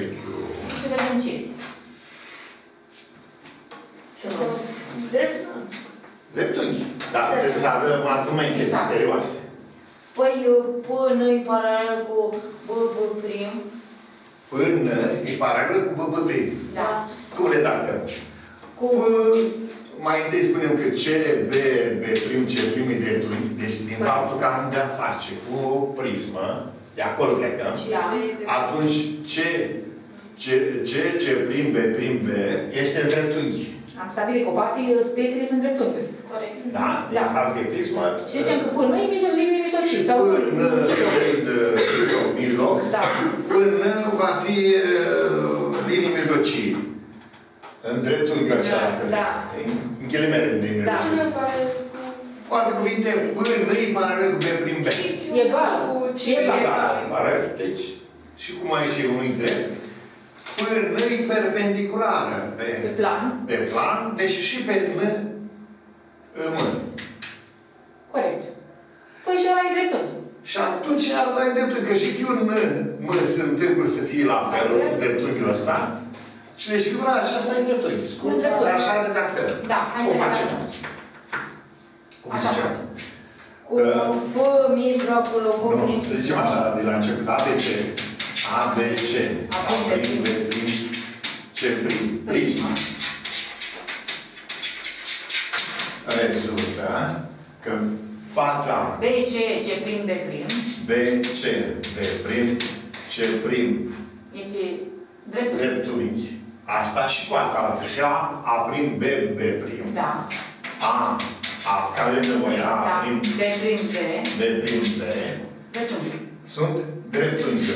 Dreptunghi. Da, trebuie să avem numai chestii serioase. Păi, până-i paralel cu B, B prim. Până e paralel cu B, B prim. Da. Cum redactăm? Cu... Mai întâi spunem că C, B, B prim, C prim e dreptunghi. Deci, din faptul că am de-a face cu o prismă, de acolo plecăm, Da. atunci C, C, C, C prim, B prim, B este dreptunghi. Am stabilit că fații, spețele sunt dreptunghiuri. Corect. Da? Din Da. faptul că e prismă. Și zicem că până e mijloc, linie mijlocii. Sau Până de mijloc, Da. până va fi uh, linii mijlocii. În dreptunghiul acela. Da. În ghilimele din Da. Până pare cu... Cu alte cuvinte, până e paralel cu B prim B. Egal. Și Egal. Paralel. Deci, și cum ai și unui drept, până e perpendiculară pe, Pe plan. pe plan, deci și pe N mână. Corect. Păi și ăla e dreptunghi. Și atunci asta e dreptul, că și chiar N mână se întâmplă să fie la fel, dreptunghiul ăsta, și deci figura aceasta e dreptunghi. Scurt, dar așa redactăm. Da, hai Cum să facem? redactăm. Cum Așa. zicem? Cu B, mijlocul, B Nu, prim. zicem așa, de la început, A, B, C. A, B, C. A, B, B, prim, C, prim. Prisma. Rezultă că fața B, C, C prim, B prim. B, C, B prim, C prim, Este dreptunghi. dreptunghi. Asta și cu asta altă. Și A, A prim, B, B prim. Da. A, A, care avem nevoie, A Da. prim, B prim, B. B prim, B. Dreptunghi. Sunt dreptunghi.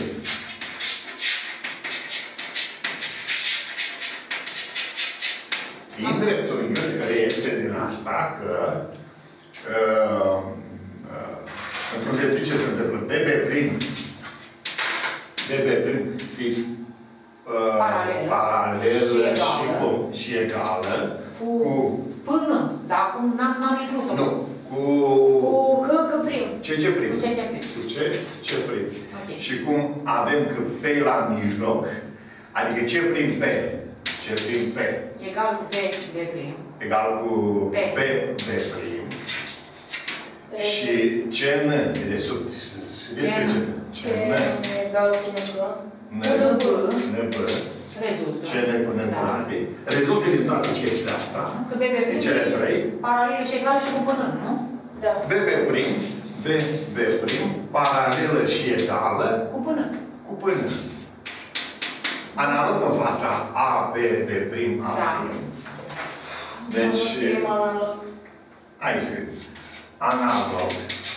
Din dreptunghi, reiese din asta că uh, uh, într-un dreptunghi ce se întâmplă? B B prim, B B prim fi uh, Paralelă. paralelă Și și, egală. cu, și egală Cu cu, până. Dar acum n-am inclus-o. nu, cu Cu C, C prim. C C prim. Cu C, C prim. Cu C, C prim. Ok. Și cum avem că P la mijloc, adică C prim P, C prim P, Egal cu B, B prim. egal cu P. P, P prim, și C N, e de sub, și despre ce? C N, Egal cu N, N, N, P, Rezultă. C N până în P. Rezultă din toată chestia asta, Că B, B din prim. cele trei, Paralelă și egală și cu până, nu? Da. B, B prim, B, B prim, paralelă și egală, Cu până. cu până. Analog în fața A, B, B prim, A Da. prim. Deci, Prim analog. hai scris. Analog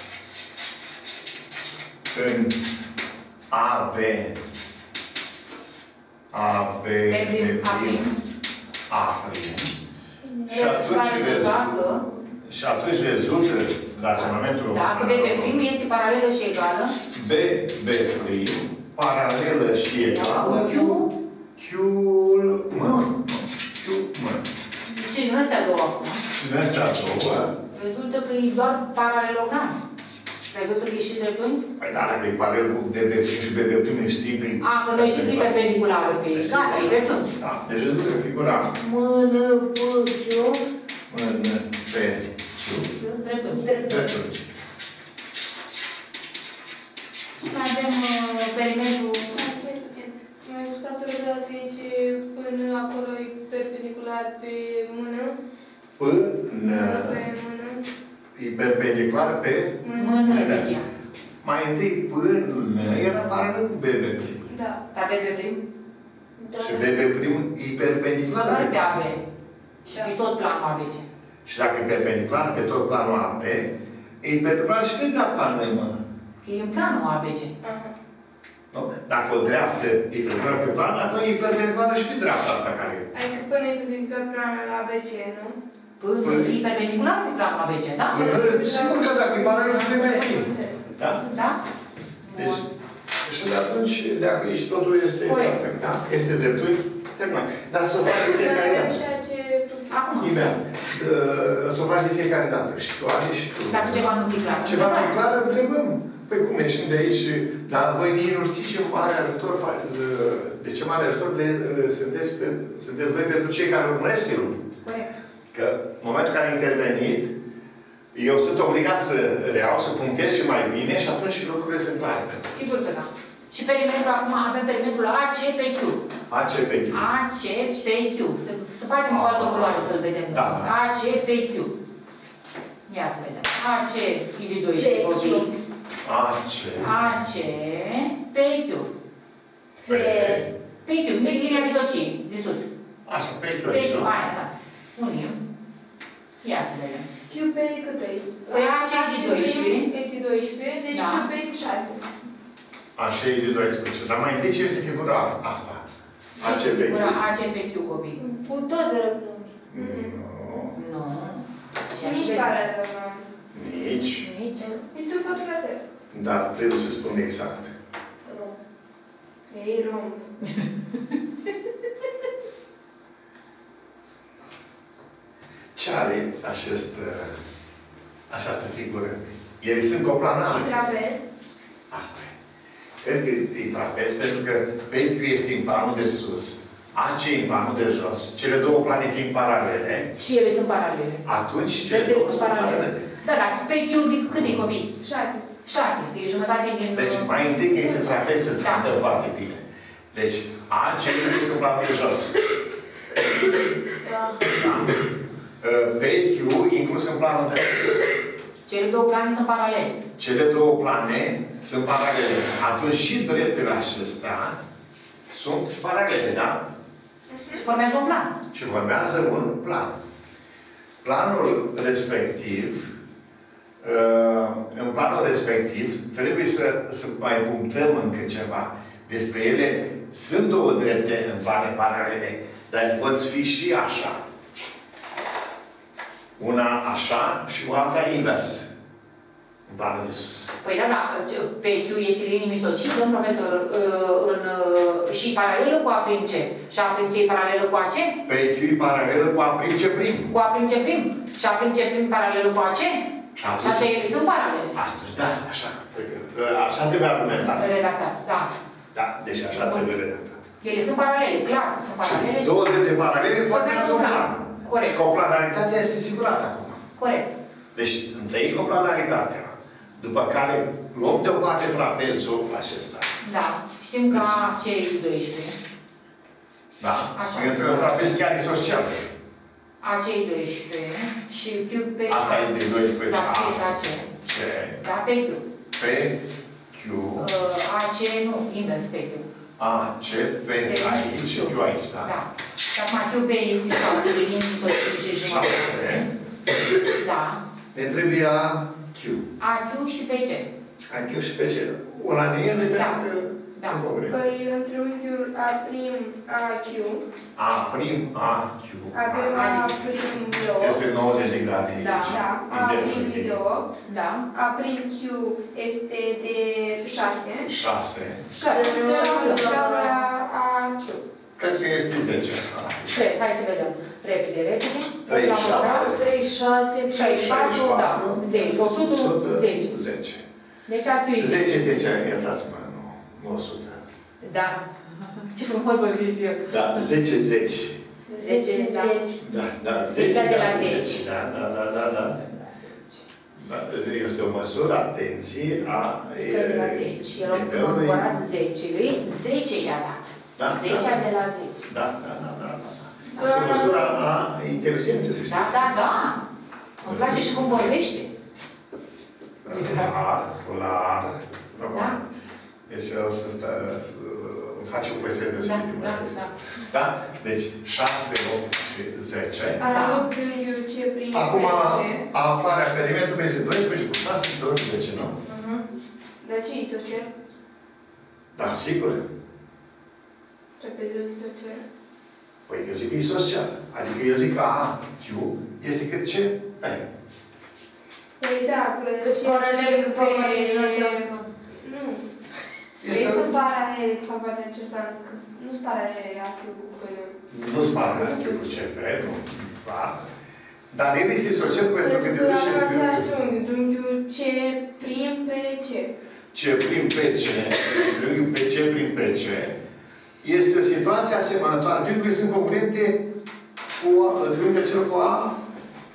în A, B, A, B, B B prim, A prim, prim. A prim. Și Va atunci rezulta rezultă, că și atunci rezultă raționamentul dacă B, B prim este paralelă și egală B, B prim, paralelă și egală Q, Q, M. Q, M. și din astea două acum. Și din astea două, Rezultă că e doar paralelogram. Rezultă că e și dreptunghi? păi da, dacă e paralel cu B B prim și B B prim, știi că e... A, că noi știm că e perpendiculară pe ei. Gata, e dreptunghi. Da, deci rezultă că figura M, N, P, Q. M, N, P, Q. Dreptunghi. Dreptunghi. Mai avem uh, perimetrul. Stai puțin. Mai zis că ați văzut aici până acolo e perpendicular pe mână. Până Pe mână. e perpendicular pe... Mână, Efegia. Mai întâi până era paralel cu B B prim. Da. Dar B, B prim? Da. Și B B prim e perpendicular Doar pe pe A B. Și Da. pe tot planul A B C. Și dacă e perpendicular pe tot planul A B, e perpendicular și pe dreapta N M. Că e în planul A B C. Aha. Nu? Dacă o dreaptă e perpendiculară pe plan, atunci e perpendiculară și pe dreapta asta care e. Adică până e perpendicular planul A B C, nu? Până e perpendicular pe planul A B C, da? Sigur că dacă e paralel cu B B prim. Da? Da? Deci, și de atunci, de aici totul este Corect. perfect, da? Este drepturi, terminat. Dar să o faci de Dar fiecare avem dată. ceea ce... Acum. Imediat. Uh, Să o faci de fiecare dată. Și tu ai și tu. Dacă ceva nu ți-e clar. Ceva mai clar, întrebăm. Păi cum ieșim de aici? Dar voi nici nu știți ce mare ajutor faceți, de ce mare ajutor le, sunteți, pe, sunteți voi pentru cei care urmăresc filmul. Corect. Că în momentul în care a intervenit, eu sunt obligat să reau, să punctez și mai bine și atunci lucrurile sunt clare. Sigur că da. Și perimetrul, acum avem perimetrul A C P Q. A C P Q. A C P Q. Să, să facem o altă culoare să-l vedem. Da. A C P Q. Ia să vedem. A C I de doisprezece copii. A C. A C P Q. P Q. Linia mijlocie, de sus. Așa, P Q P aici, Q, nu? aia, da. Unim. Ia să vedem. Q P de cât e? Păi A C de doisprezece. E de doisprezece, deci Da. Q P de șase. Așa e de doisprezece. Dar mai întâi ce este figura asta? A C P Q. Figura A C P Q, copii. Cu tot dreptunghi. Nu. Nu. Și nici paralel, nu. Nici. Nici. Este un quadrilateral. Dar trebuie să spun exact. E romb. Ce are acest, această figură? Ele sunt coplanare. E trapez. Asta e. Cred că e trapez pentru că P Q este în planul de sus, A C în planul de jos, cele două plane fiind paralele, Și ele sunt paralele. atunci cele Ele două sunt sunt paralele. paralele. Da, da, pe Q de cât e copii? șase. șase. E jumătate din... Deci mai întâi că este trapez să trată foarte bine. Deci A C este în planul de jos. Da. Da? P Q inclus în planul de jos. Cele două plane sunt paralele. Cele două plane sunt paralele. Atunci și dreptele acestea sunt paralele, da? Și formează un plan. Și formează un plan. Planul respectiv, în planul respectiv, trebuie să, să mai punctăm încă ceva. Despre ele sunt două drepte în plane paralele, dar pot fi și așa. Una așa și o alta invers. În planul de sus. Păi da, da, P Q este linie mijlocie, domn profesor, în, și paralelă cu A prim C. Și A prim C e paralelă cu A C? P Q e paralelă cu A prim C prim. Cu A prim C prim. Și A prim C prim paralelă cu A C? Și Și așa ele sunt paralele. Atunci, da, așa. Trebuie, așa trebuie argumentat. Redactat, da. Da, deci așa trebuie redactat. Ele sunt paralele, clar, sunt paralele și... Două drepte paralele formează un plan. Corect. Coplanaritatea este sigurată acum. Corect. Deci, întâi coplanaritatea. După care luăm deoparte trapezul acesta. Da. Știm că A C e doisprezece. Da? Așa. Între un trapez chiar isoscel. A C e doisprezece și Q P... Asta e de doisprezece. Da, scris A C. C. Da, P Q. P, Q. Uh, A C nu, invers P Q. A, C, P aici și Q aici, da? Da. Și acum Q P este șase, de linii mijlocie și jumătate. Da. Ne trebuie A, Q. A Q și P C. A, Q și P C. Una din ele, Da. pentru că Da. sunt comune. Păi, în triunghiul A prim A Q, A prim, A, Q. avem A prim de opt. Este nouăzeci de grade aici. Da. Da, În A dreptul prim ei. de opt. Da. A prim Q este de șase. șase. Și atât. La A Q. Cred că este zece asta. Cred, hai să vedem. Repede, repede. trei, La șase. moral, trei, șase, șaizeci și patru, da. zece. o sută, zece. zece. Deci A Q e zece, zece, iertați-mă, nu, nu o sută. Da. Ce frumos o zis eu. Da, zece, zece. zece, da. Da, da, zece zece de la da, zece. Da, da, da, da, da. Da, este o măsură, atenție, a... zece de la zece. El a nivelului- cumpărat zece. Lui zece i-a dat. Da, zece da. de la zece. Da, da, da, da, da. Este o măsură a inteligenței, să Da, știți. da, da. Îmi place și cum vorbește. Clar, clar. Da? Deci o să stă, să îmi face o plăcere de Da, să da, da. Da? Deci șase, opt și zece. Analog triunghiul C prim Acum, P C. aflarea perimetrului este doisprezece cu șase și doisprezece, nu? Mhm. Dar ce isoscel? Da, sigur. Trapezul isoscel. Păi eu zic că e social. Adică eu zic că A, Q, este cât ce? Ai. Păi da, că... Deci paralele cu formare din același plan. Nu. Este... Ei sunt paralele cu formare din acest plan. Nu sunt paralele A Q cu P. Nu spune Q cu C P, nu. Da. Dar el este social pentru că Pentru că deduce... am același triunghi. Triunghiul C prim P C. C prin P C, triunghiul P C prin P C, este o situație asemănătoare. Triunghiurile sunt componente cu triunghiul acela cu A,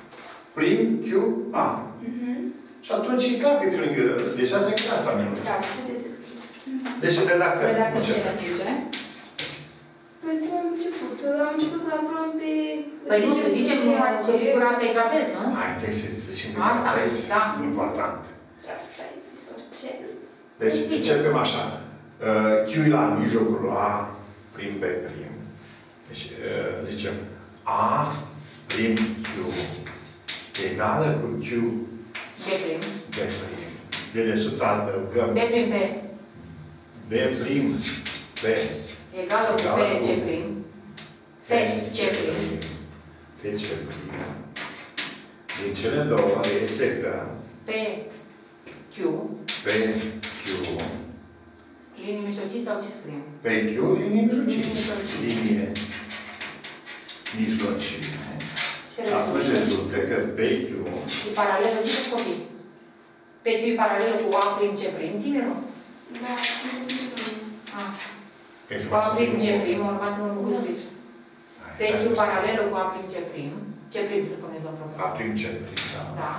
prim Q, A. Și atunci e clar că triunghiul, deci asta e clar familie. Da, puteți să scriu. Deci redactăm. Redactăm ce ne zice. Păi cum am început? Am început să aflăm pe... Păi nu, să zicem că figura asta e trapez, nu? Hai, trebuie să zicem că Asta, trapez. da. Important. Trapez, isoscel. Deci începem așa. Uh, Q e la mijlocul A, prim B prim. Deci uh, zicem A prim Q egală cu Q B prim. B prim. De desubt adăugăm B prim B. B prim B Egală cu egală P cu C prim. P C prim. P C prim. Din cele două este că P Q. P Q Linii mijlocii sau ce scriem? P Q linie mijlocii. Linie mijlocii. Linie mijlocii. Și Atunci rezultă. rezultă că P Q E paralelă, ziceți copii. P Q e paralelă cu A prim C prim, ține nu? Da, A. Cu A prim C prim, urmați în cu scris. P Q paralelă cu A prim C prim. C prim se pune domnul profesor. A prim C prim, da. Da.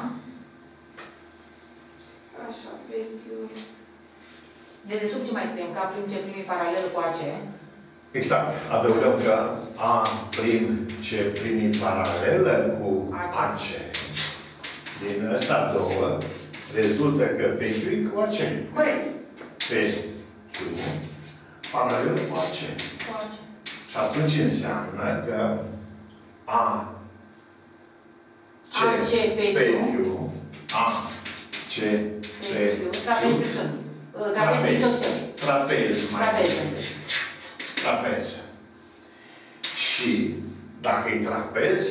așa, vechiul. De desubt ce mai scriem? Că A prim C prim e paralelă cu A C. Exact. Adăugăm că A prim C prim e paralelă cu A C. Din ăsta două rezultă că P Q e cu A C. Corect. P Q paralelă cu A C. Cu A C. Și atunci înseamnă că A C A C P P Q. Q A C P Q Trapez prizonic. Trapez isoscel. Trapez. Trapez. Trapez. Și dacă e trapez,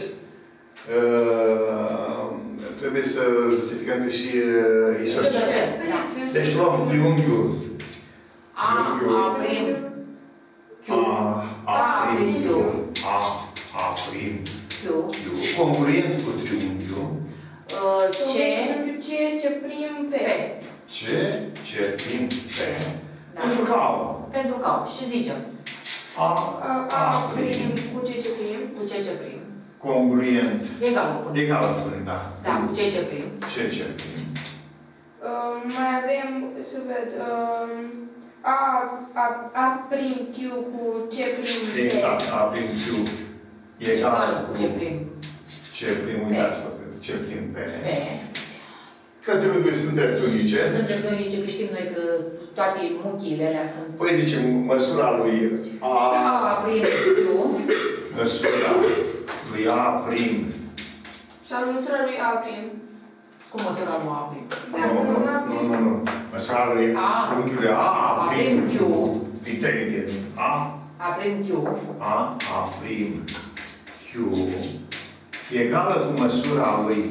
uh, trebuie să justificăm că și uh, isoscel. Da. Deci luăm triunghiul. A, A prim Q. A, A prim Q. A, A prim Q. Q. Congruent cu triunghiul. C. C, C prim P. P. C, C prim P. Da. Pentru că au. Pentru că au. Și zicem. A, A, A A prim prim. cu C, C prim. Cu C C prim. Congruent. Egal cu până. Egal cu, da. Da, cu C C prim. C, C prim. Uh, mai avem, să ved, uh, A, A, A prim Q cu C prim P. Exact. A prim Q. Egal Cu cu C prim. C prim. Uitați-vă. C prim P. P. Că triunghiuri sunt dreptunice. Suntem noi ce că știm noi că toate muchiile alea sunt. Păi zicem, măsura lui A, A prim Q. măsura lui A prim. Sau măsura lui A prim. Cum măsura lui A prim? Nu, nu, nu, nu, nu. Măsura lui A. triunghiului A, A prim Q. Diferite. A, A prim Q. A, A prim Q. Egală cu măsura lui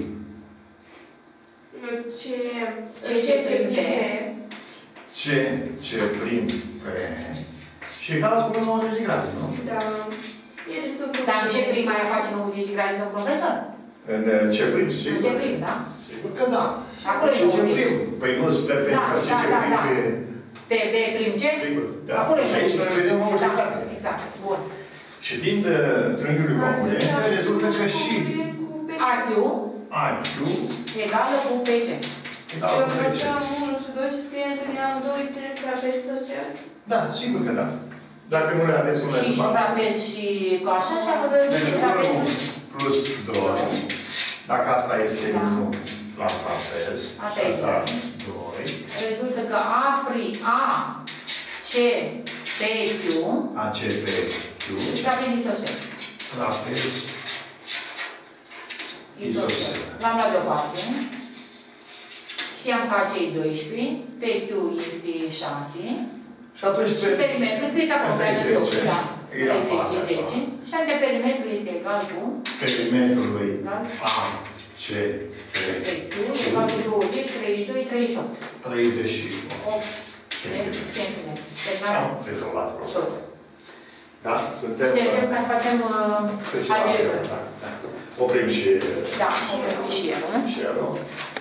C, C, C, C C prim prim P. C, C prim P. Și egală cu nouăzeci de grade, nu? Da. E destul de... Dar în ce prim aia face nouăzeci de grade, domnul profesor? În C prim, În sigur. ce prim, da? Sigur că da. Acolo e C, C nouăzeci. prim. Păi nu, pe pe Da, C, da, C da, prim da. pe... Pe B prim C? Sigur, da. Acolo e Și aici noi vedem nouăzeci de Da, grade. exact. Bun. Și fiind uh, triunghiului congruent, rezultă că și A Q A Q egală cu P C. egal cu P C. Notăm unu și doi și scriem că din amândouă trei trapez social. Da, sigur că da. Dacă nu le aveți cum le Și și fac. trapez și cu așa, așa că Deci și unu trapez. plus doi. Dacă asta este Da. unu la trapez. Așa Și este. asta doi. Rezultă că A prim A C P Q A C P Q. trapez isoscel. Trapez isoscel. L-am luat deoparte. Știam că A C e doisprezece, P Q este șase. Și atunci Și perimetru, scrieți acolo, Asta e da, zece. da. E la față, zece, zece. Și anteperimetru este egal cu perimetrul lui Da. A C P P Q egal cu douăzeci, treizeci și doi, treizeci și opt. treizeci și opt. opt centimetri. Am Terminăm rezolvat tot. problema. Da? Suntem... Mergem ca să facem Deci, algebră. da, da. Oprim și... Da, oprim și el, nu? Și el, nu?